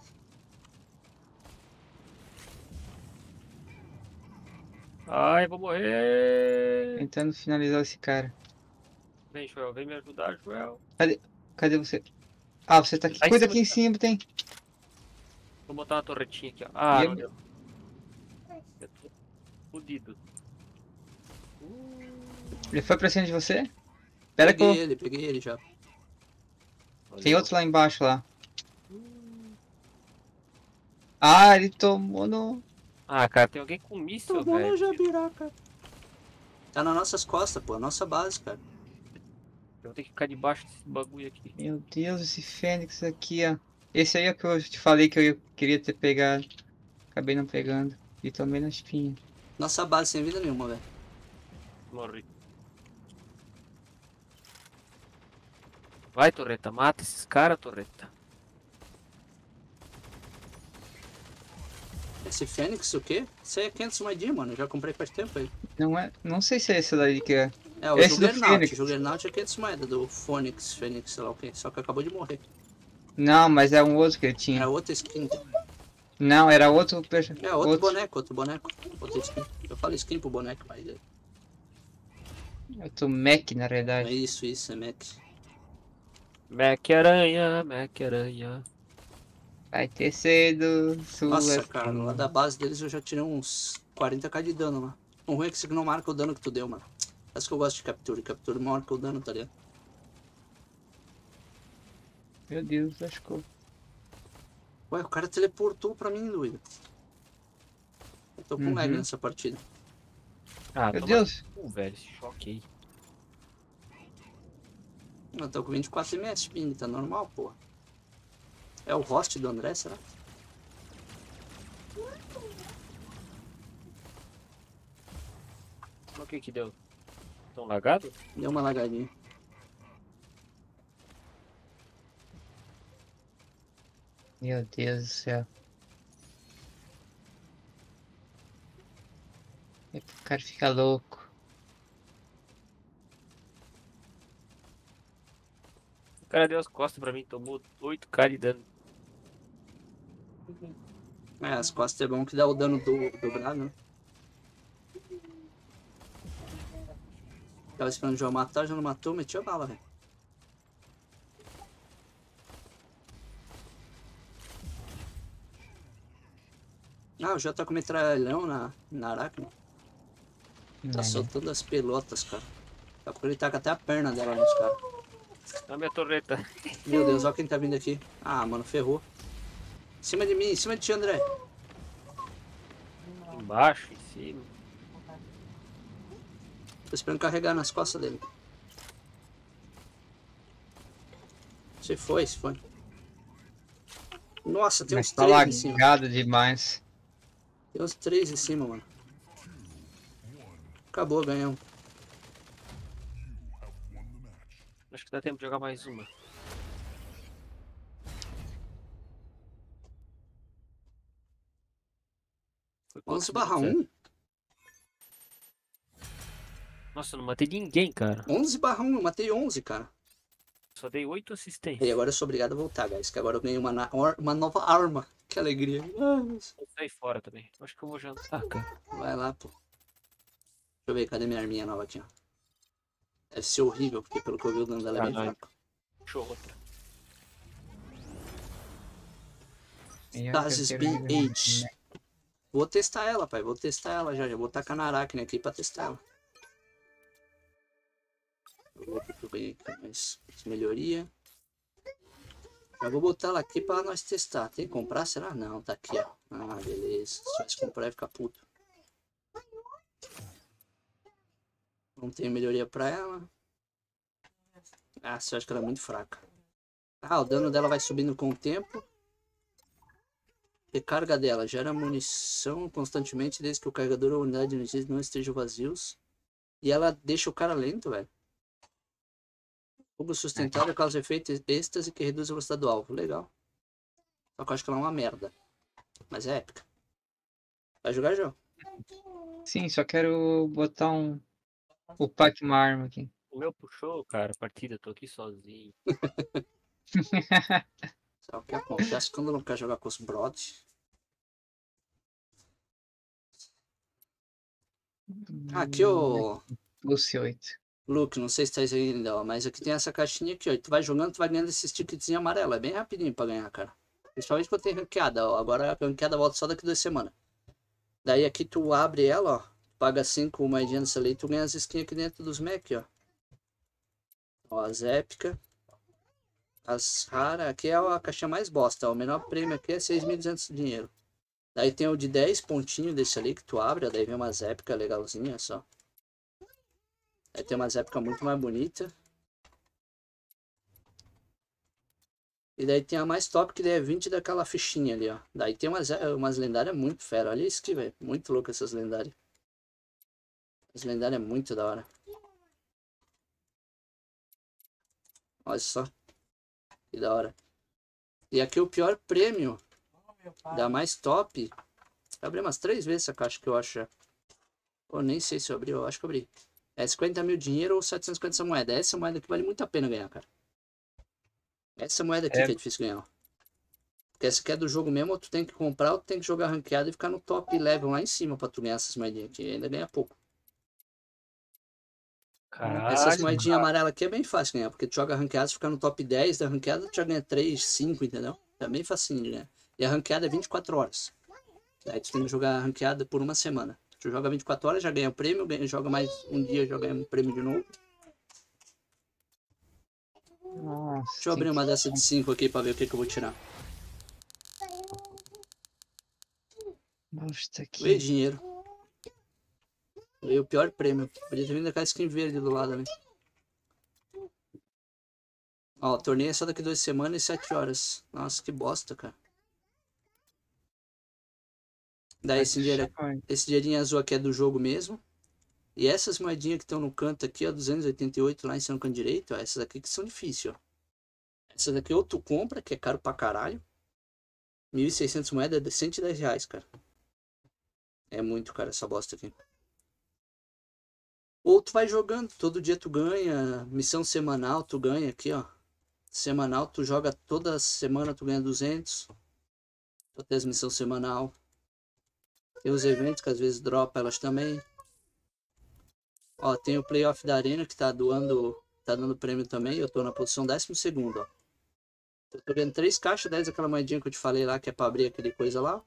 Ai, vou morrer. Tentando finalizar esse cara. Vem, Joel. Vem me ajudar, Joel. Cadê você? Ah, você tá aqui. Tá em Cuida cima aqui em aqui, ó. cima, tem. Vou botar uma torretinha aqui, ó. Ah, E não eu- deu. Eu tô fudido. Ele foi pra cima de você? Pera que Peguei eu... ele, peguei ele já. Tem outro lá embaixo lá. Ah, ele tomou no... Ah, cara, tem alguém com míssil, Tomou na velho. jabiraca. Tá nas nossas costas, pô. A nossa base, cara. Eu vou ter que ficar debaixo desse bagulho aqui. Meu Deus, esse Fênix aqui, ó. Esse aí é o que eu te falei que eu queria ter pegado. Acabei não pegando. E tomei na espinha. Nossa base sem vida nenhuma, velho. Morri. Vai, Torreta. Mata esses caras, Torreta. Esse Fênix, o quê? Isso aí é quinhentos moedinha, mano. Eu já comprei faz tempo aí. Não é... Não sei se é esse daí que é. É, o Esse do Juggernaut. Fênix. O Juggernaut é quinhentos moedas do Fênix, Fênix, sei lá o quê. Só que acabou de morrer. Não, mas é um outro que ele É tinha. outra skin. Não, era outro... perso- É outro, boneco, outro boneco. Outra skin. Eu falo skin pro boneco, mas é Outro Mac, na é realidade. isso, isso, é Mac. Mac Aranha, Mac Aranha. Vai ter cedo, sua Nossa, cara, filha. lá da base deles eu já tirei uns quarenta k de dano lá. O ruim é que você não marca o dano que tu deu, mano. É isso que eu gosto de Capture. Capture marca o dano, tá ligado? Meu Deus, acho que eu... Ué, o cara teleportou pra mim, doido. Eu tô com Uhum. lag nessa partida. Ah, Meu toma Deus. cu, velho, esse choque aí. Eu tô com vinte e quatro ms de ping, tá normal, pô. É o host do André, será? O que que deu? Tão lagado? Deu uma lagadinha. Meu Deus do céu. O cara fica louco. O cara deu as costas pra mim, tomou oito k de dano. É, as costas é bom que dá o dano do, dobrado, né? Tava esperando o João matar, já não matou, metia bala, velho. Ah, o João tá com metralhão na, na Aracne. Tá É, soltando as pelotas, cara. Daqui a pouco ele taca até a perna dela nos caras. A minha torreta. Meu Deus, olha quem tá vindo aqui. Ah, mano, ferrou. Em cima de mim, em cima de ti, André. Embaixo, em cima. Tô esperando carregar nas costas dele. Se foi, se foi. Nossa, tem Mas uns tá três em cima. lagado demais. Tem uns três em cima, mano. Acabou, ganhamos. Acho que dá tempo de jogar mais uma. Foi quantos onze barra minutos, um? é? Nossa, eu não matei ninguém, cara. onze barra um, eu matei onze, cara. Só dei oito E assistências. agora eu sou obrigado a voltar, guys. Que agora eu ganhei uma, na- uma nova arma. Que alegria. Ah, Vou sair fora também. Acho que eu vou jantar, cara. vai lá, pô. Deixa eu ver, cadê minha arminha nova aqui, ó. Deve ser horrível, porque pelo que eu vi o dano dela é bem Caralho. fraco. Show outra. Melhor Stasis que eu B quero- H. Vou testar ela, pai. Vou testar ela já. Já vou tacar na Aracne aqui pra testar ela. Eu vou ver o que eu ganhei aqui, mais melhoria. Já vou botar ela aqui pra nós testar. Tem que comprar? Será? Não, tá aqui, ó. Ah, beleza. Se tivesse que comprar, ia ficar puto. Não tem melhoria pra ela. Ah, eu acho que ela é muito fraca. Ah, o dano dela vai subindo com o tempo. Recarga dela. Gera munição constantemente desde que o carregador ou unidade de energia não estejam vazios. E ela deixa o cara lento, velho. Fogo sustentável causa efeito êxtase que reduz a velocidade do alvo. Legal. Só que eu acho que ela é uma merda. Mas é épica. Vai jogar, João? Sim, só quero botar um. Upar aqui uma arma aqui. O meu puxou, cara, a partida. Tô aqui sozinho. Sabe o que acontece quando não quer jogar com os brothers? Aqui, ô Lucy oito. Luke, não sei se tá aí ainda, ó, mas aqui tem essa caixinha aqui, ó. E tu vai jogando, tu vai ganhando esse ticketzinho amarelo. É bem rapidinho pra ganhar, cara. Principalmente quando tem ranqueada, ó. Agora a ranqueada volta só daqui duas semanas. Daí aqui tu abre ela, ó. Paga cinco moedinhas nessa ali e tu ganha as skins aqui dentro dos Mac, ó. Ó, as épicas. As raras. Aqui é a caixinha mais bosta, ó. O menor prêmio aqui é seis mil e duzentos de dinheiro. Daí tem o de dez pontinhos desse ali que tu abre, ó. Daí vem umas épicas legalzinhas, só. Aí tem umas épicas muito mais bonitas. E daí tem a mais top, que daí é vinte daquela fichinha ali, ó. Daí tem umas, umas lendárias muito fera. Olha isso aqui, velho. Muito louco essas lendárias. As lendárias é muito da hora. Olha só. Que da hora. E aqui o pior prêmio da mais top. Eu abri umas três vezes essa caixa que eu acho. Eu nem sei se eu abri, eu acho que eu abri. É cinquenta mil dinheiro ou setecentos e cinquenta moeda. Essa moeda aqui vale muito a pena ganhar, cara. Essa moeda aqui É. que é difícil ganhar, ó. Porque essa aqui é do jogo mesmo, ou tu tem que comprar, ou tu tem que jogar ranqueado e ficar no top level lá em cima pra tu ganhar essas moedinhas aqui. Ainda ganha pouco. Caralho. Essas moedinhas amarelas aqui é bem fácil ganhar, porque tu joga ranqueado, se ficar no top dez da ranqueada, tu já ganha três, cinco, entendeu? É bem facinho de ganhar. E a ranqueada é vinte e quatro horas. Aí tu tem que jogar a ranqueada por uma semana. Tu joga vinte e quatro horas, já ganha o prêmio, ganha, joga mais um dia, já ganha um prêmio de novo. Nossa, Deixa eu abrir tem uma que- dessa de cinco aqui pra ver o que, que eu vou tirar. Nossa, tá aqui. Vê dinheiro. Veio o pior prêmio. Podia ter vindo aquela skin verde do lado ali. Ó, o torneio é só daqui duas semanas e sete horas. Nossa, que bosta, cara. Daí esse dinheiro, esse dinheirinho azul aqui é do jogo mesmo. E essas moedinhas que estão no canto aqui, ó, duzentos e oitenta e oito lá em cima no canto direito, ó, essas aqui que são difíceis, ó. Essas aqui ou tu compra, que é caro pra caralho. mil e seiscentas moedas é cento e dez reais, cara. É muito, cara, essa bosta aqui. Ou tu vai jogando, todo dia tu ganha. Missão semanal tu ganha aqui, ó. Semanal tu joga toda semana, tu ganha duzentos. Tu tem as missões semanal. Tem os eventos que às vezes dropa elas também. Ó, tem o playoff da arena que tá doando, tá dando prêmio também. Eu tô na posição décimo segundo, ó. Eu tô ganhando três caixas, dez aquela moedinha que eu te falei lá, que é pra abrir aquele coisa lá.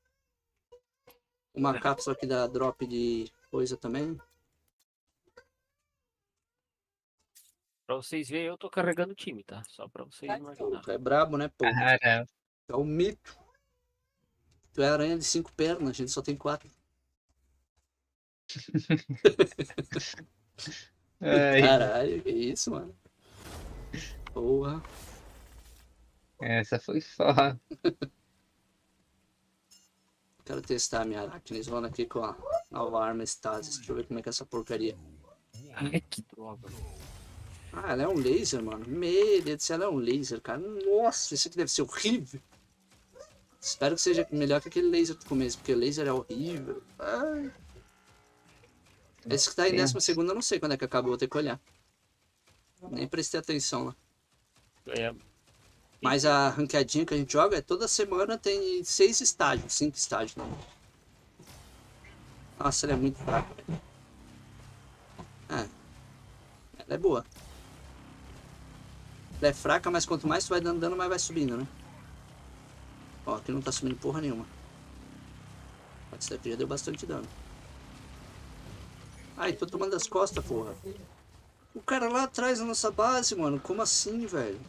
Uma cápsula que dá drop de coisa também. Pra vocês verem, eu tô carregando o time, tá? Só pra vocês imaginarem. Tu é brabo, né, pô? Cara, Tu é um mito. Tu é aranha de cinco pernas, a gente só tem quatro. ai, Caralho, que isso, mano. Porra. essa foi foda. Quero testar a minha Arachnizona aqui com a nova arma Stasis. Deixa eu ver como é que é essa porcaria. Ai, que droga. Ah, ela é um laser, mano. Meu Deus do céu, ela é um laser, cara. Nossa, isso aqui deve ser horrível. Espero que seja melhor que aquele laser do começo, porque o laser é horrível. Ai. Esse que tá em décima segunda, eu não sei quando é que acabou, vou ter que olhar. Nem prestei atenção lá. É, Mas a ranqueadinha que a gente joga é toda semana, tem seis estágios, cinco estágios. Né? Nossa, ela é muito fraca, velho. É. Ela é boa. Ela é fraca, mas quanto mais tu vai dando dano, mais vai subindo, né? Ó, aqui não tá subindo porra nenhuma. Esse daqui já deu bastante dano. Ai, tô tomando as costas, porra. O cara lá atrás na nossa base, mano. Como assim, velho?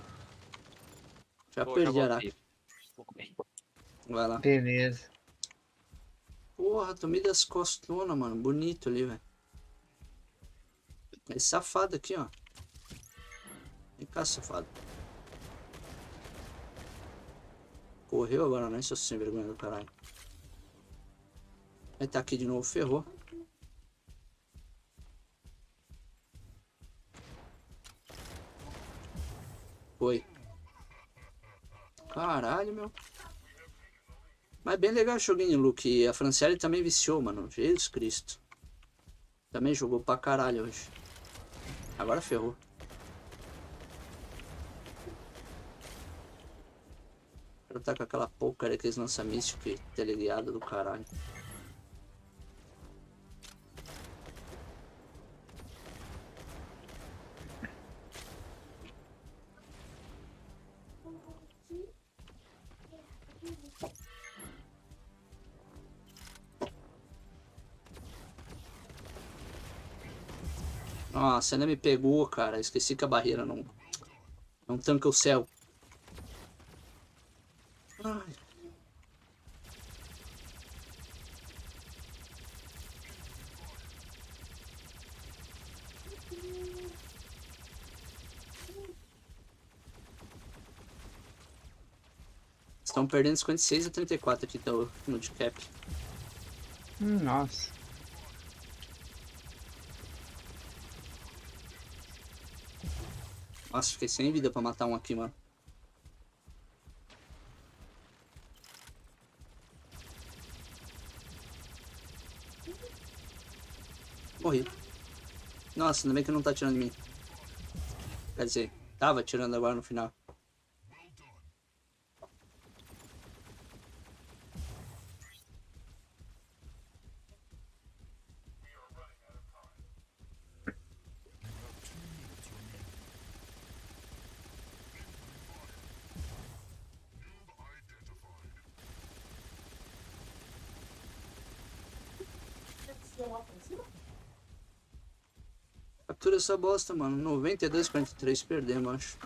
Já pô, perdi já a voltei. Araque. Vou comer. Vai lá. Beleza. Porra, tomei das costonas, mano. Bonito ali, velho. Esse safado aqui, ó. Vem cá, safado. Correu agora, né? Seu sem vergonha do caralho. Vai tá aqui de novo, ferrou. Foi. Caralho, meu. Mas bem legal o joguinho, Luke. A Franciele também viciou, mano. Jesus Cristo. Também jogou pra caralho hoje. Agora ferrou. Quero tá com aquela porcaria que eles lançam místico que teleguiada do caralho. Nossa, ainda me pegou, cara. Esqueci que a barreira não, não tanca o céu. Ai. Estão perdendo cinquenta e seis a trinta e quatro aqui no, no de cap. Hum, nossa. Nossa, fiquei sem vida pra matar um aqui, mano. Morri. Nossa, ainda bem que não tá tirando de mim. Quer dizer, tava tirando agora no final. Captura essa bosta, mano. noventa e dois a quarenta e três, perdemos, acho.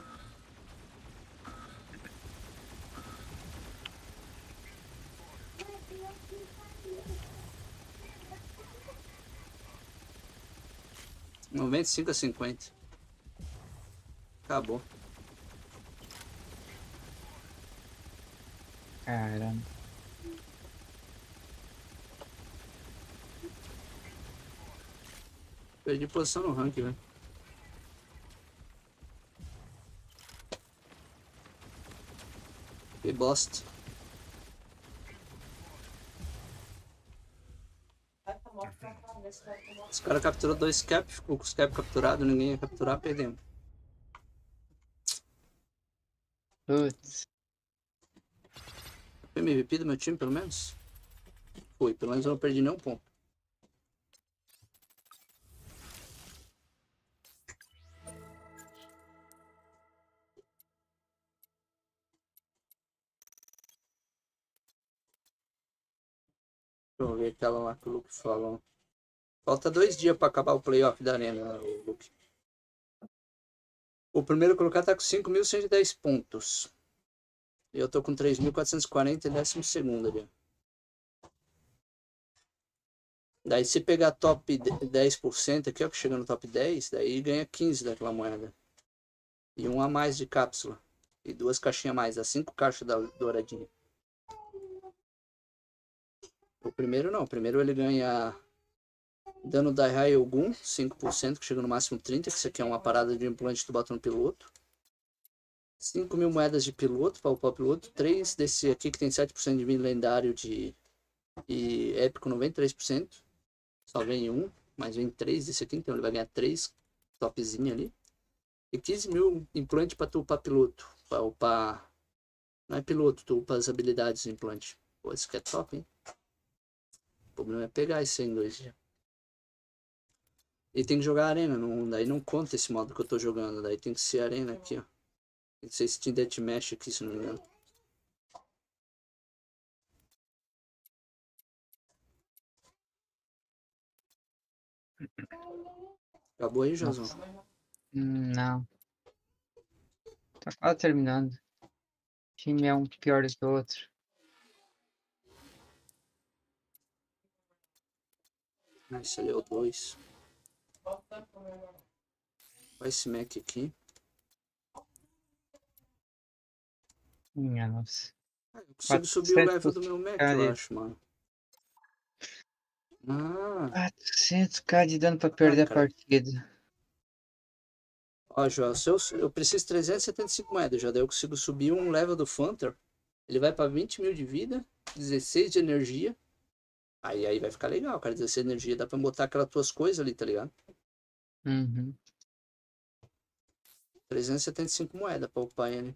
noventa e cinco a cinquenta. Acabou. Caramba. Perdi posição no ranking, velho. Que bosta. Vai pra moto pra cá, vê se vai pra moto. Os caras capturou dois cap, ficou com os cap capturados, ninguém ia capturar, perdemos. Putz. Foi M V P do meu time, pelo menos? Foi, pelo menos eu não perdi nenhum ponto. Deixa eu ver aquela lá que o Luke falou. Falta dois dias pra acabar o playoff da arena, o Luke. O primeiro colocado tá com cinco mil cento e dez pontos. E eu tô com três mil quatrocentos e quarenta e décimo segundo ali. Daí se pegar top dez por cento aqui, ó, que chega no top dez, daí ganha quinze daquela moeda. E um a mais de cápsula. E duas caixinhas a mais, dá cinco caixas da douradinha. O primeiro não, o primeiro ele ganha dano da Raio Ogum, cinco por cento, que chega no máximo trinta, que isso aqui é uma parada de implante que tu bota no piloto. cinco mil moedas de piloto, para upar o piloto. três desse aqui que tem sete por cento de vinho lendário de... e épico noventa e três por cento. Só vem um, mas vem três desse aqui, então ele vai ganhar três topzinho ali. E quinze mil implante para tu upar piloto. Para upar... não é piloto, tu upa as habilidades do implante. Pô, isso aqui é top, hein? O problema é pegar isso aí em dois dias. E tem que jogar arena, não, daí não conta esse modo que eu tô jogando, daí tem que ser arena aqui, ó. Tem que ser Steam Deathmatch aqui, se não me engano. Acabou aí, Jazão? Hum, Não. Tá quase terminando. O time é um pior do que o outro. Ah, esse ali é o dois. Vai esse Mac aqui. Minha nossa. Ah, eu consigo subir o level do meu Mac, eu Cara, acho, mano. Ah, quatrocentos k de dano pra perder Ah, a cara. partida. ó, João, se eu, eu preciso de trezentas e setenta e cinco moedas, já daí eu consigo subir um level do Fanter. Ele vai pra vinte mil de vida, dezesseis de energia. Aí, aí vai ficar legal, cara. dezesseis de energia, dá pra botar aquelas tuas coisas ali, tá ligado? Uhum. trezentas e setenta e cinco moedas pra upar ele.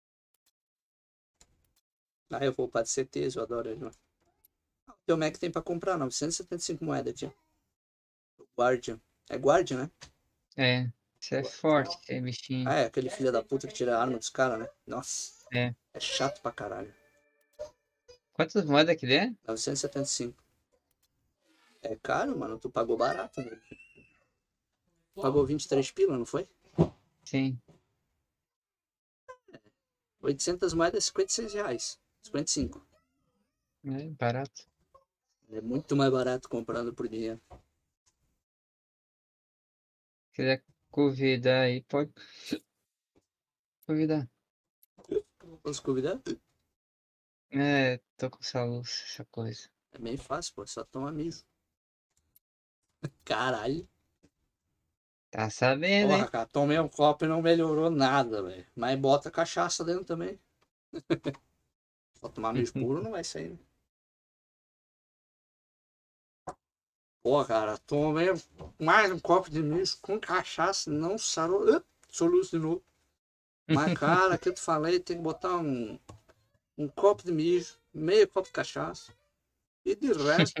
Ah, eu vou upar de C Ts, eu adoro ele, mano. O teu Mac tem pra comprar, novecentas e setenta e cinco moedas aqui. Guardian. É Guardian, né? É. Isso é forte, esse bichinho. Ah, é aquele filho da puta que tira a arma dos caras, né? Nossa. É. É chato pra caralho. Quantas moedas que ele é? novecentos e setenta e cinco. É caro, mano. Tu pagou barato, né? Pagou vinte e três pila, não foi? Sim. oitocentas moedas, cinquenta e seis reais. cinquenta e cinco. É barato. É muito mais barato comprando por dinheiro. Se quiser convidar aí, pode convidar. Posso convidar? É, tô com essa luz, essa coisa. É bem fácil, pô. Só toma mijo. Caralho. Tá sabendo, Porra, hein? cara. Tomei um copo e não melhorou nada, velho. Mas bota cachaça dentro também. Só tomar mijo puro não vai sair, né? Pô, cara, tomei mais um copo de mijo com cachaça, não sarou. Uh, soluço de novo. Mas, cara, que eu te falei, tem que botar um, um copo de mijo, meio copo de cachaça. E de resto,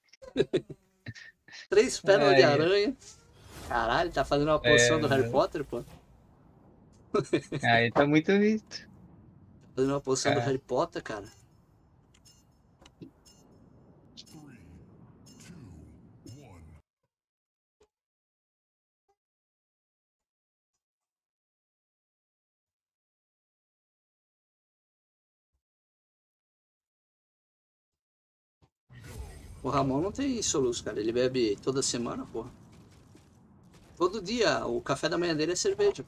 três pérolas de Ai, aranha. Caralho, tá fazendo uma poção do Harry é, Potter, pô. aí tá muito visto. Fazendo uma poção do Cara, Harry Potter, cara. O Ramon não tem soluço, cara. Ele bebe toda semana, porra. Todo dia, o café da manhã dele é cerveja.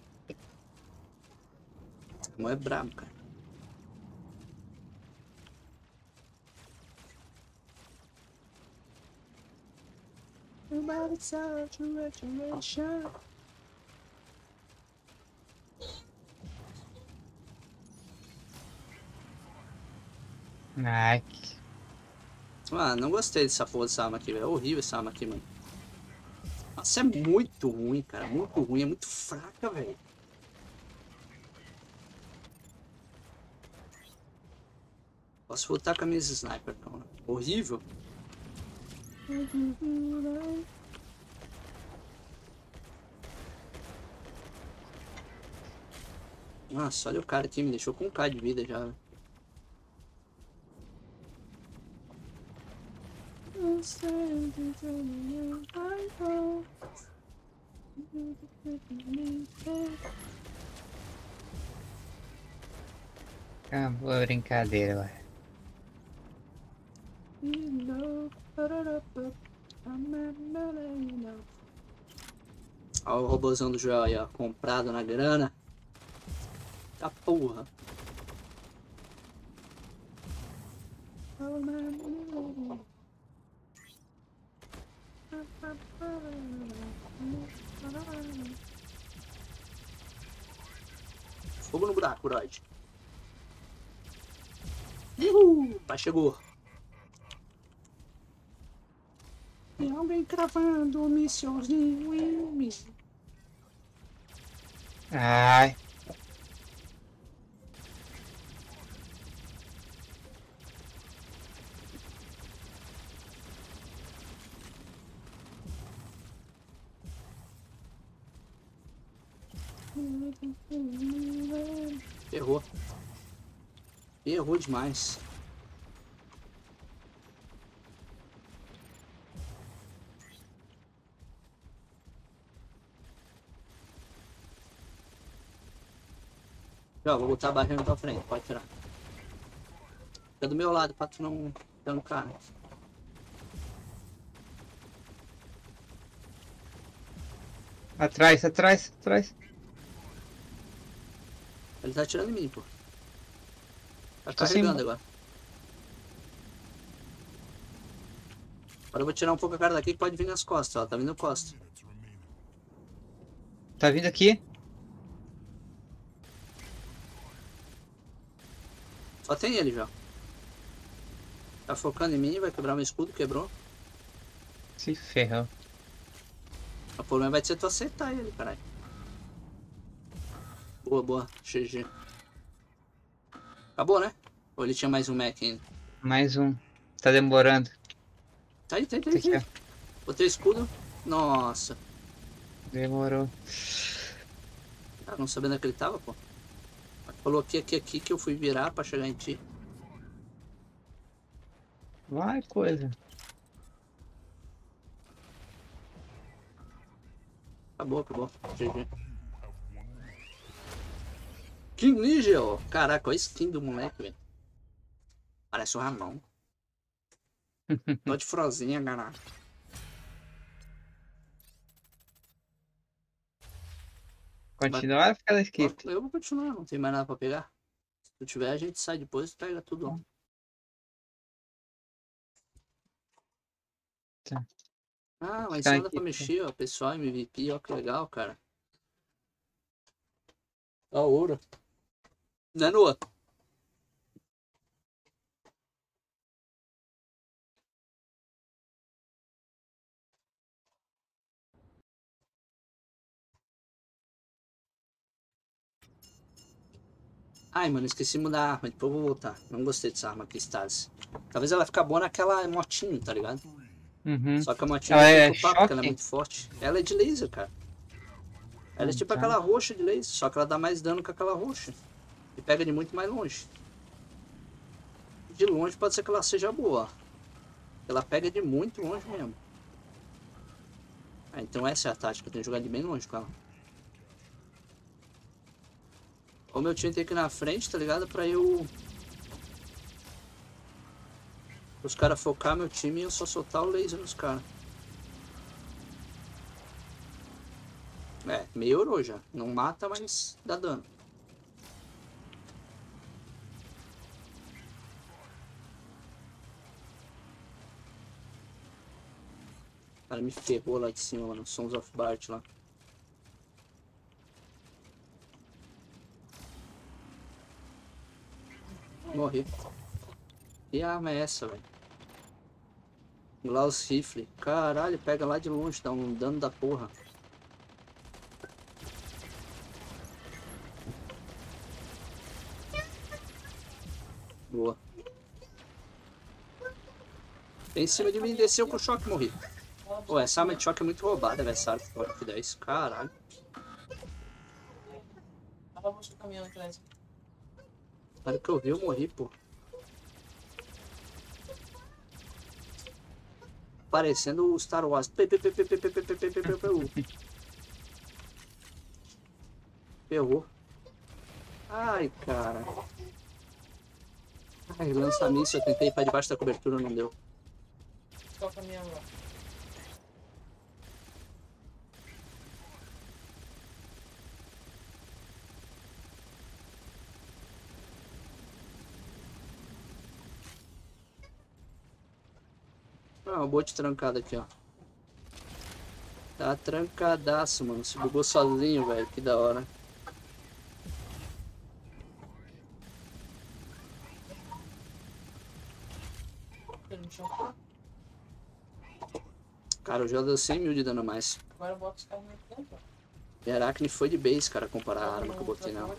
Não é brabo, cara. Ai, que... Ah, não gostei dessa porra dessa arma aqui, velho. É horrível essa arma aqui, mano. Nossa, é muito ruim, cara. Muito ruim. É muito fraca, velho. Posso voltar com a minha sniper, cara. Horrível. Nossa, olha o cara aqui. Me deixou com um K de vida já, velho. Acabou a brincadeira, ué. Olha o robôzão do Joel aí, ó. Comprado na grana. Tá porra. Fogo no buraco, Rod. Uhul! Pai chegou. Tem alguém cravando um missilzinho em mim. Ai. Errou. Errou demais. Já, vou botar a barreira na tua frente, pode tirar. Fica do meu lado pra tu não dar no cara. Atrás, atrás, atrás. Ele tá atirando em mim, pô. Tá Tô carregando sem- agora. Agora eu vou tirar um pouco a cara daqui que pode vir nas costas, ó. Tá vindo costa. Tá vindo aqui? Só tem ele já. Tá focando em mim, vai quebrar meu escudo, quebrou. Se ferrou. O problema vai ser tu acertar ele, caralho. Boa, boa. G G. Acabou, né? Ou ele tinha mais um Mac ainda? Mais um. Tá demorando. Tá aí, tá aí, tá Esse aí. aqui, Tá aí. ó. Botei o escudo. Nossa. Demorou. Ah, não sabendo onde ele tava, pô. Falou aqui, aqui, aqui que eu fui virar pra chegar em ti. Vai, coisa. Acabou, acabou. G G. King Ninja, ó. Caraca, olha a skin do moleque, velho. Parece o Ramon. Tô de frozinha, galera. Continuar ou ficar da skip? Eu vou continuar, não tem mais nada pra pegar. Se tu tiver, a gente sai depois e pega tudo. Ó. Tá. Ah, mas Ficar só dá aqui, pra mexer, ó. Pessoal, M V P, ó, que legal, cara. Da hora. Né, Noah? Ai, mano, esqueci de mudar a arma, depois eu vou voltar. Não gostei dessa arma aqui, Stasi. Talvez ela fique boa naquela motinho, tá ligado? Uhum. Só que a motinha Ela tem é que upar porque ela é choque? muito forte. Ela é de laser, cara. Ela é Hum, tipo tá. aquela roxa de laser, só que ela dá mais dano que aquela roxa. E pega de muito mais longe. De longe pode ser que ela seja boa. Ela pega de muito longe mesmo. Ah, então essa é a tática, eu tenho que jogar de bem longe com ela. O meu time tem que ir na frente, tá ligado? Pra eu... Os caras focar meu time e eu só soltar o laser nos caras. É, melhorou já. Não mata, mas dá dano. O cara me ferrou lá de cima, mano. Sons of Bart lá. Morri. Que arma é essa, velho? Glaus Rifle. Caralho, pega lá de longe, dá um dano da porra. Boa. Tem em cima de mim, desceu com choque, morri. Pô, essa arma de choque é muito roubada, velho. Essa arma de choque dez. Caralho. Ela busca o caminhão atrás. Na hora que eu vi, eu morri, pô. Parecendo o Star Wars. Pe, pe, pe, pe, pe, pe, pe, pe, pe, pe, pe, pe. Ferrou. Ai, cara. Ai, lança míssil. Eu tentei ir pra debaixo da cobertura, não deu. Buscar o caminhão lá. Ah, o bote trancado aqui, ó. Tá trancadaço, mano. Se bugou sozinho, velho. Que da hora. No chão. Cara, o jogo deu cem mil de dano a mais. Agora eu boto os caras muito tempo. E a Aracne foi de base, cara, comparar a arma que eu botei nela.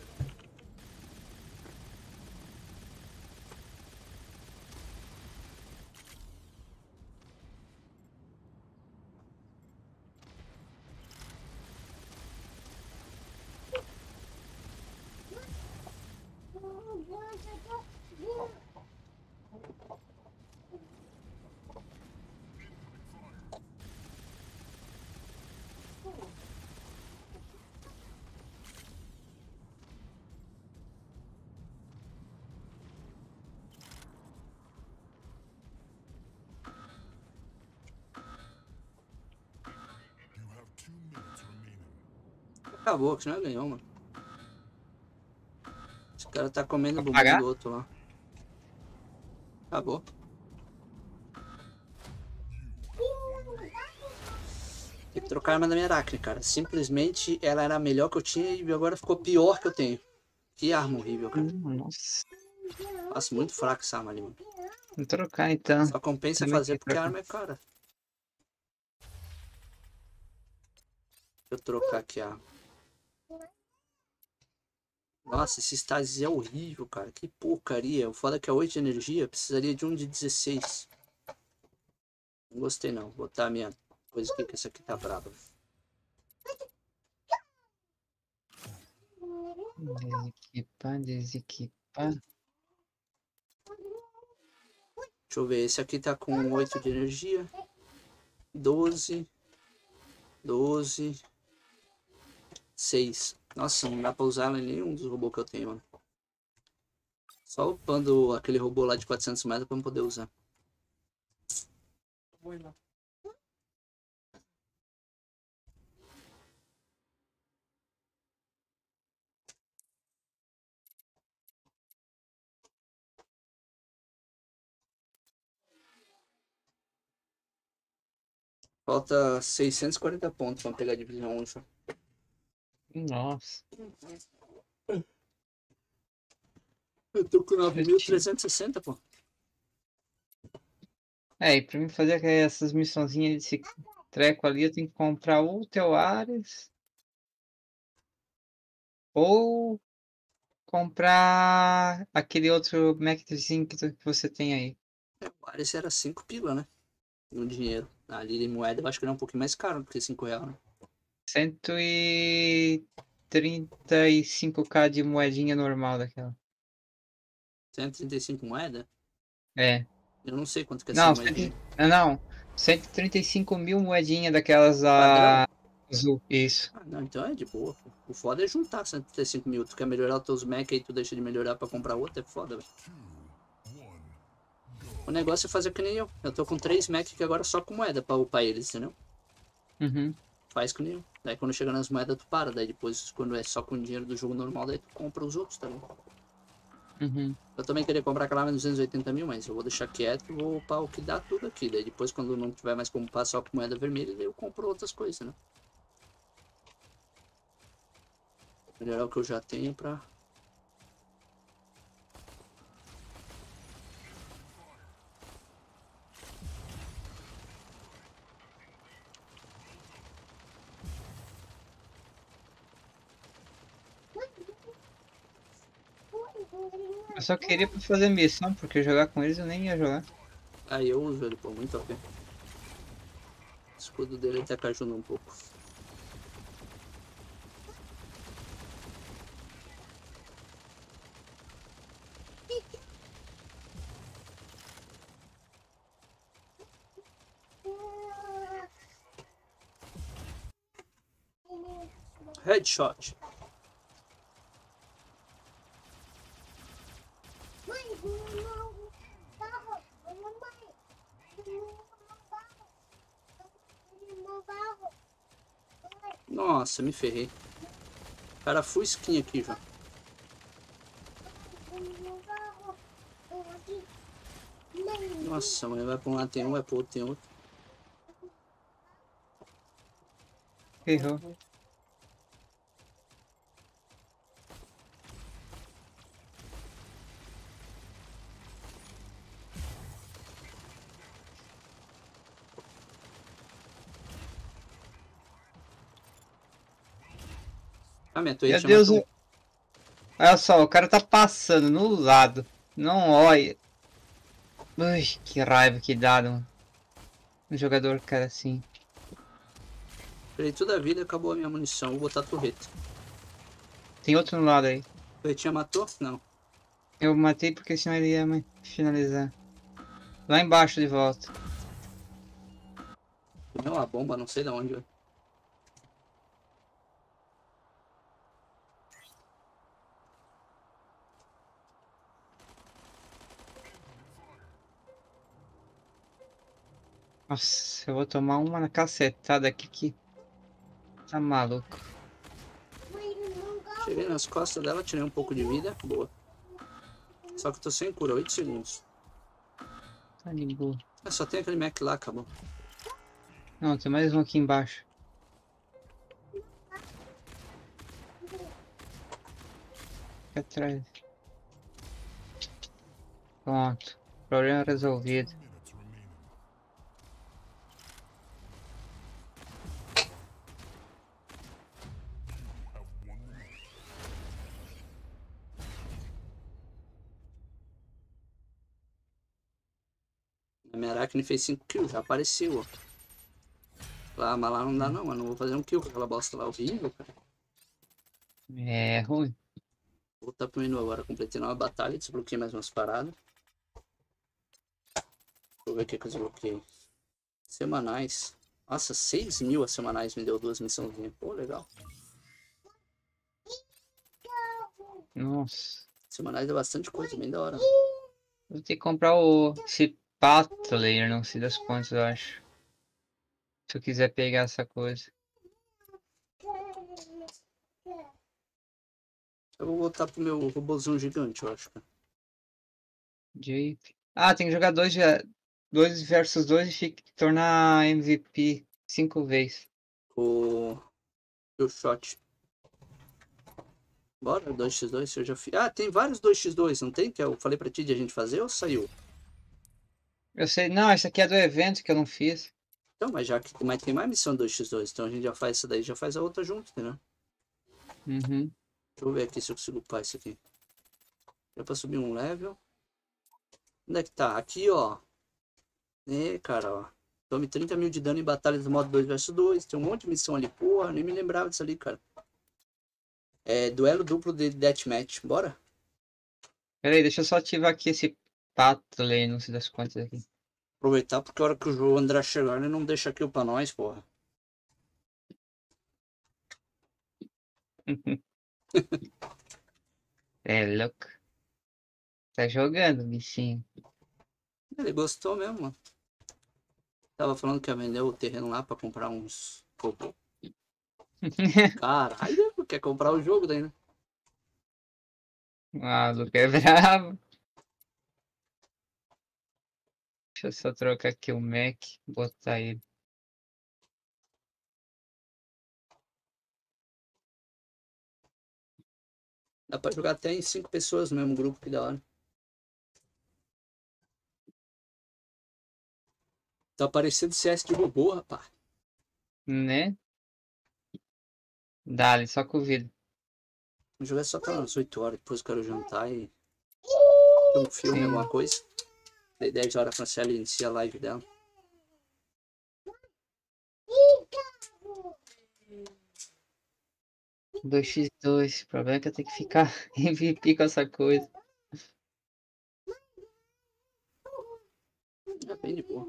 Acabou, que não ganhou, mano. Esse cara tá comendo o bumbum Apagar? do outro lá. Acabou. Tem que trocar a arma da minha Aracne, cara. Simplesmente ela era a melhor que eu tinha e agora ficou pior que eu tenho. Que arma horrível, cara. Hum, Nossa. Nossa, muito fraca essa arma ali, mano. Vou trocar então. Só compensa Também fazer tem porque a trocar. arma é cara. Deixa eu trocar aqui a arma. Nossa, esse Stasis é horrível, cara. Que porcaria. O foda é que é oito de energia. Precisaria de um de dezesseis. Não gostei não. Vou botar a minha coisa aqui, que essa aqui tá brava. Desequipar, desequipar. Deixa eu ver. Esse aqui tá com oito de energia. doze. doze. seis. Nossa, não dá pra usar ela em nenhum dos robôs que eu tenho, mano. Só upando aquele robô lá de quatrocentos metros pra eu poder usar. Vou ir lá. Falta seiscentos e quarenta pontos pra pegar a divisão um. Só. Nossa. Eu tô com nove mil trezentos e sessenta, pô. É, e pra mim fazer essas missãozinhas desse treco ali, eu tenho que comprar ou o teu Ares, ou comprar aquele outro Maczinho que, tu- que você tem aí. É, o Ares era cinco pila, né? No dinheiro. Ali em moeda eu acho que ele é um pouquinho mais caro do que cinco reais, né? cento e trinta e cinco k de moedinha normal daquela. cento e trinta e cinco moeda? É. Eu não sei quanto que é essa Não, moedinha. cento, não, não. cento e trinta e cinco mil moedinha daquelas Padrão? a... azul. Isso. Ah, não, então é de boa, pô. O foda é juntar cento e trinta e cinco mil. Tu quer melhorar os teus Mac aí, tu deixa de melhorar pra comprar outro, é foda, velho. O negócio é fazer que nem eu. Eu tô com três Mac que agora só com moeda pra upar eles, entendeu? Uhum. faz com nenhum. Daí quando chega nas moedas tu para, daí depois quando é só com o dinheiro do jogo normal, daí tu compra os outros, tá ligado? Uhum. Eu também queria comprar aquela arma de duzentos e oitenta mil, mas eu vou deixar quieto e vou upar o que dá tudo aqui. Daí depois quando não tiver mais como upar só com moeda vermelha, daí eu compro outras coisas, né? Melhorar o que eu já tenho pra... Eu só queria pra fazer missão, porque jogar com eles eu nem ia jogar. Aí eu uso ele, pô, muito ok. O escudo dele até que ajuda um pouco. Headshot. Nossa, me ferrei. Cara, full skin aqui já. Nossa, mãe, vai pra um lado tem um, vai pro outro tem outro. Ferrou. Ah, minha Meu torre Deus, matou. olha só, o cara tá passando no lado. Não olha. Ui, que raiva que dá um, um jogador, cara, assim. Perdi toda a vida e acabou a minha munição. Vou botar a torreta. Tem outro no lado aí. A torretinha matou? Não. Eu matei porque senão ele ia me finalizar. Lá embaixo de volta. Comeu uma bomba, não sei de onde. Velho. Nossa, eu vou tomar uma cacetada aqui que tá maluco. Cheguei nas costas dela, tirei um pouco de vida. Boa. Só que eu tô sem cura, oito segundos. Tá de boa. Ah, só tem aquele Mac lá, acabou. Não, tem mais um aqui embaixo. Aqui atrás. Pronto. Problema resolvido. A minha Aracne fez cinco kills, já apareceu, ó. Lá, mas lá não dá não, mano. Não vou fazer um kill com aquela bosta lá horrível, cara. É ruim. Vou voltar pro menu agora. Completei nova batalha, desbloqueei mais umas paradas. Deixa eu ver o que que eu desbloqueei. Semanais. Nossa, seis mil a semanais me deu duas missãozinhas. Pô, legal. Nossa. Semanais é bastante coisa, bem da hora. Vou ter que comprar o esse pato layer, não sei das quantas, eu acho. Se eu quiser pegar essa coisa. Eu vou voltar pro meu robôzão gigante, eu acho, cara. De... Ah, tem que jogar dois, dois versus dois e fica, tornar M V P cinco vezes. O... o shot. Bora, dois por dois, eu já fiz. Ah, tem vários dois por dois, não tem? Que eu falei pra ti de a gente fazer ou saiu? Eu sei, não, esse aqui é do evento que eu não fiz. Então, mas já que mas tem mais missão dois por dois, então a gente já faz essa daí, já faz a outra junto, entendeu? Uhum. Deixa eu ver aqui se eu consigo upar isso aqui. Já pra subir um level. Onde é que tá? Aqui, ó. É, cara, ó. Tome trinta mil de dano em batalhas do modo dois versus dois. Tem um monte de missão ali. Porra, nem me lembrava disso ali, cara. É, duelo duplo de deathmatch. Bora? Pera aí, deixa eu só ativar aqui esse pato layer, não sei das quantas aqui. Aproveitar porque a hora que o André chegar, ele não deixa aquilo pra nós, porra. É louco. Tá jogando, bichinho. Ele gostou mesmo, mano. Tava falando que ia vender o terreno lá pra comprar uns robô. Caralho, quer comprar o jogo daí, né? Ah, o Luca é bravo. Deixa eu só trocar aqui o Mac, botar ele. Dá pra jogar até em cinco pessoas no mesmo grupo, que da hora. Tá parecendo C S de robô, rapaz. Né? Dá-lhe, só convido. O jogo é só até umas oito horas, depois eu quero jantar e ver um filme, Sim. alguma coisa. Dei dez horas pra Franciele iniciar a live dela. dois por dois. O problema é que eu tenho que ficar M V P com essa coisa. É bem de boa.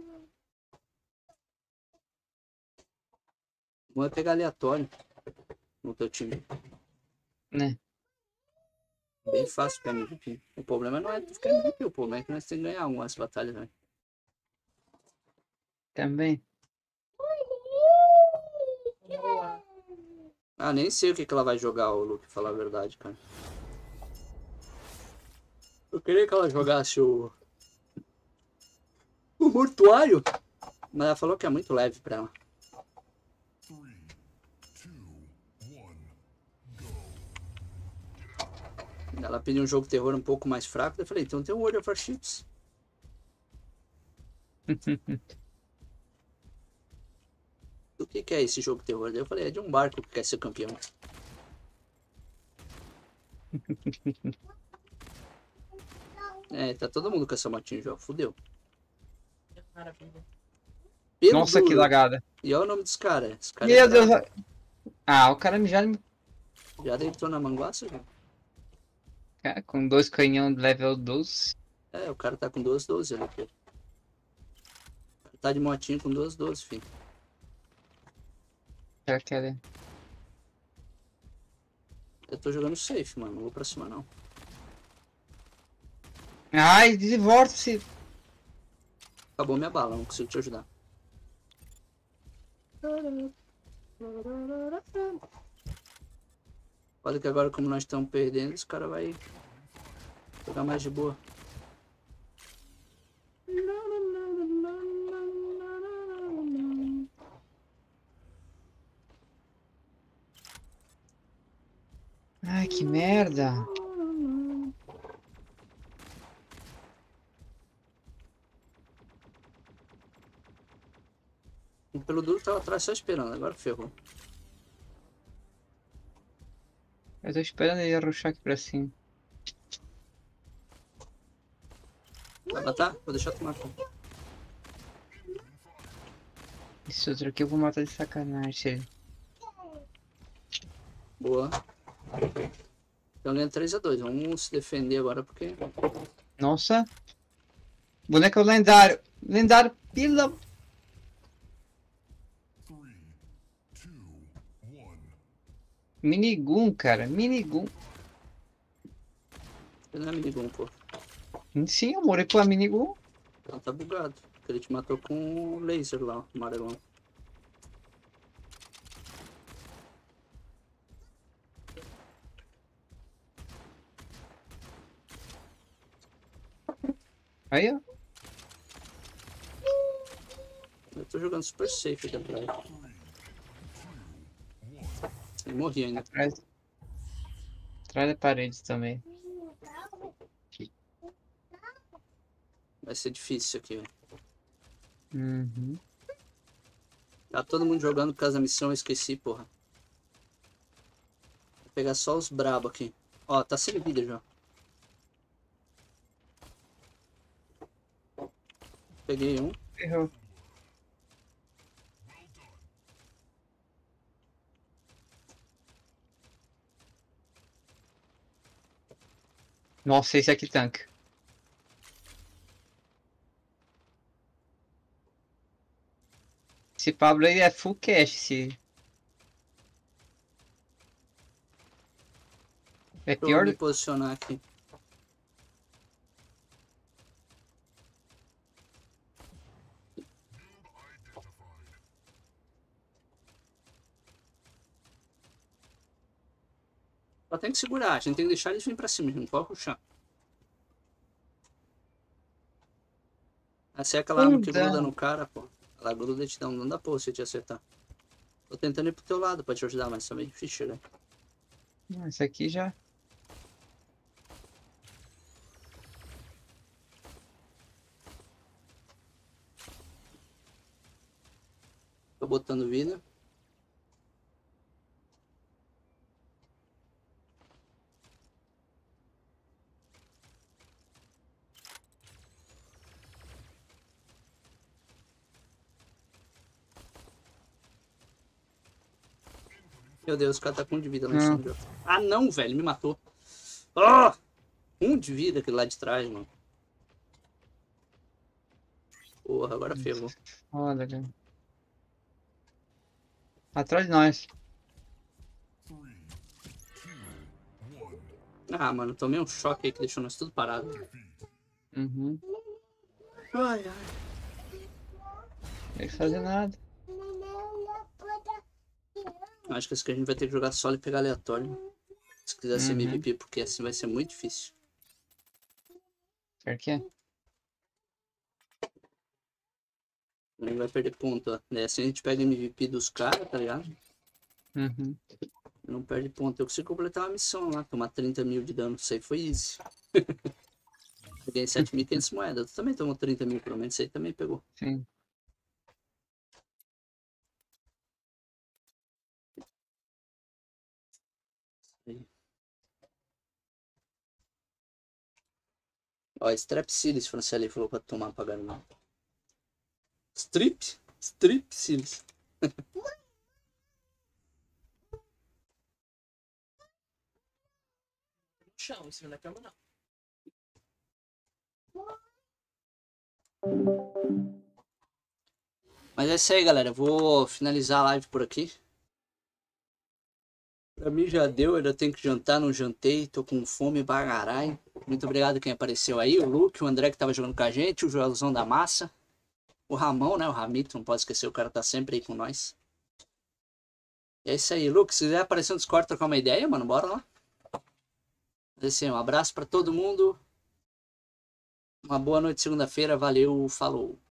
Bom é pegar aleatório no teu time. Né? Bem fácil ficar M V P. O problema não é tu ficar M V P, o problema é que nós temos que ganhar algumas batalhas, velho. Também. Ah, nem sei o que, que ela vai jogar, o Luke, falar a verdade, cara. Eu queria que ela jogasse o. O mortuário, mas ela falou que é muito leve pra ela. Ela pediu um jogo de terror um pouco mais fraco, eu falei, então tem um World of Warships. O que, que é esse jogo de terror? Daí eu falei, é de um barco que quer ser campeão. É, tá todo mundo com essa motinha já, fudeu. Maravilha. Pelo Nossa, que duro. lagada. E olha o nome desse cara. Esse cara Meu é Deus. brabo. Ah, o cara já me. Já deitou na manguaça, já? Cara, com dois canhão de level doze. É, o cara tá com doze, doze ali, filho. O cara tá de motinho com doze, doze, filho. Será que ela é? Eu tô jogando safe, mano. Não vou pra cima, não. Ai, divórcio-se. Acabou minha bala, não consigo te ajudar. Olha que agora, como nós estamos perdendo, esse cara vai jogar mais de boa. Ai, que merda. O pelo duro tava atrás só esperando, agora ferrou. Eu tô esperando ele arrochar aqui pra cima. Vai matar? Vou deixar tu matar. Esse outro aqui eu vou matar de sacanagem. Boa. Então ganha três a dois. Vamos se defender agora porque. Nossa. Boneco lendário. Lendário, pila. Minigun, cara. Minigun. Ele não é minigum, pô. Sim, eu morei com a Minigun. Então tá bugado. Porque ele te matou com o laser lá, o amarelão. Aí, ó. Eu tô jogando super safe aqui atrás. Eu morri ainda. Atrás. Atrás da parede também. Vai ser difícil isso aqui, velho. Uhum. Tá todo mundo jogando por causa da missão, eu esqueci, porra. Vou pegar só os brabo aqui. Ó, tá sem vida já. Peguei um. Errou. Nossa, esse aqui tanca. Esse Pablo aí é full cash, se... É Deixa eu pior me do... posicionar aqui. Só tem que segurar, a gente tem que deixar eles virem pra cima, a gente não pode puxar. Essa é aquela arma que Então. gruda no cara, pô. Ela gruda e te dá um não dá porra se te acertar. Tô tentando ir pro teu lado pra te ajudar, mas tá meio difícil, né? Não, esse aqui já. Tô botando vida. Meu Deus, o cara tá com um de vida lá em Não. cima. Ah não, velho, me matou. Ah! Um de vida aquele lá de trás, mano. Porra, agora ferrou. Foda, cara. Atrás de nós. Ah, mano, tomei um choque aí que deixou nós tudo parado. Uhum. Ai, ai. Não tem que fazer nada. Acho que esse aqui a gente vai ter que jogar solo e pegar aleatório. Se quiser ser Uhum. M V P, porque assim vai ser muito difícil. Pior que é. A gente vai perder ponto, ó. Daí assim a gente pega M V P dos caras, tá ligado? Uhum. Não perde ponto. Eu consigo completar uma missão lá, tomar trinta mil de dano. Isso aí foi easy. Peguei sete mil e quinhentas moedas. Tu também tomou trinta mil, pelo menos. Isso aí também pegou. Sim. Aí. Ó, Strepsilis, Franciele falou pra tomar pra ganhar. Strip? Strepsilis. Chão, em cima da cama não. Mas é isso aí, galera. Eu vou finalizar a live por aqui. Pra mim já deu, ainda tenho que jantar, não jantei, tô com fome bagarai. Muito obrigado quem apareceu aí, o Luke, o André que tava jogando com a gente, o Joelzão da Massa, o Ramon, né, o Ramito, não pode esquecer, o cara tá sempre aí com nós. E é isso aí, Luke, se quiser aparecer no Discord trocar uma ideia, mano, bora lá. Mas assim, um abraço pra todo mundo, uma boa noite segunda-feira, valeu, falou.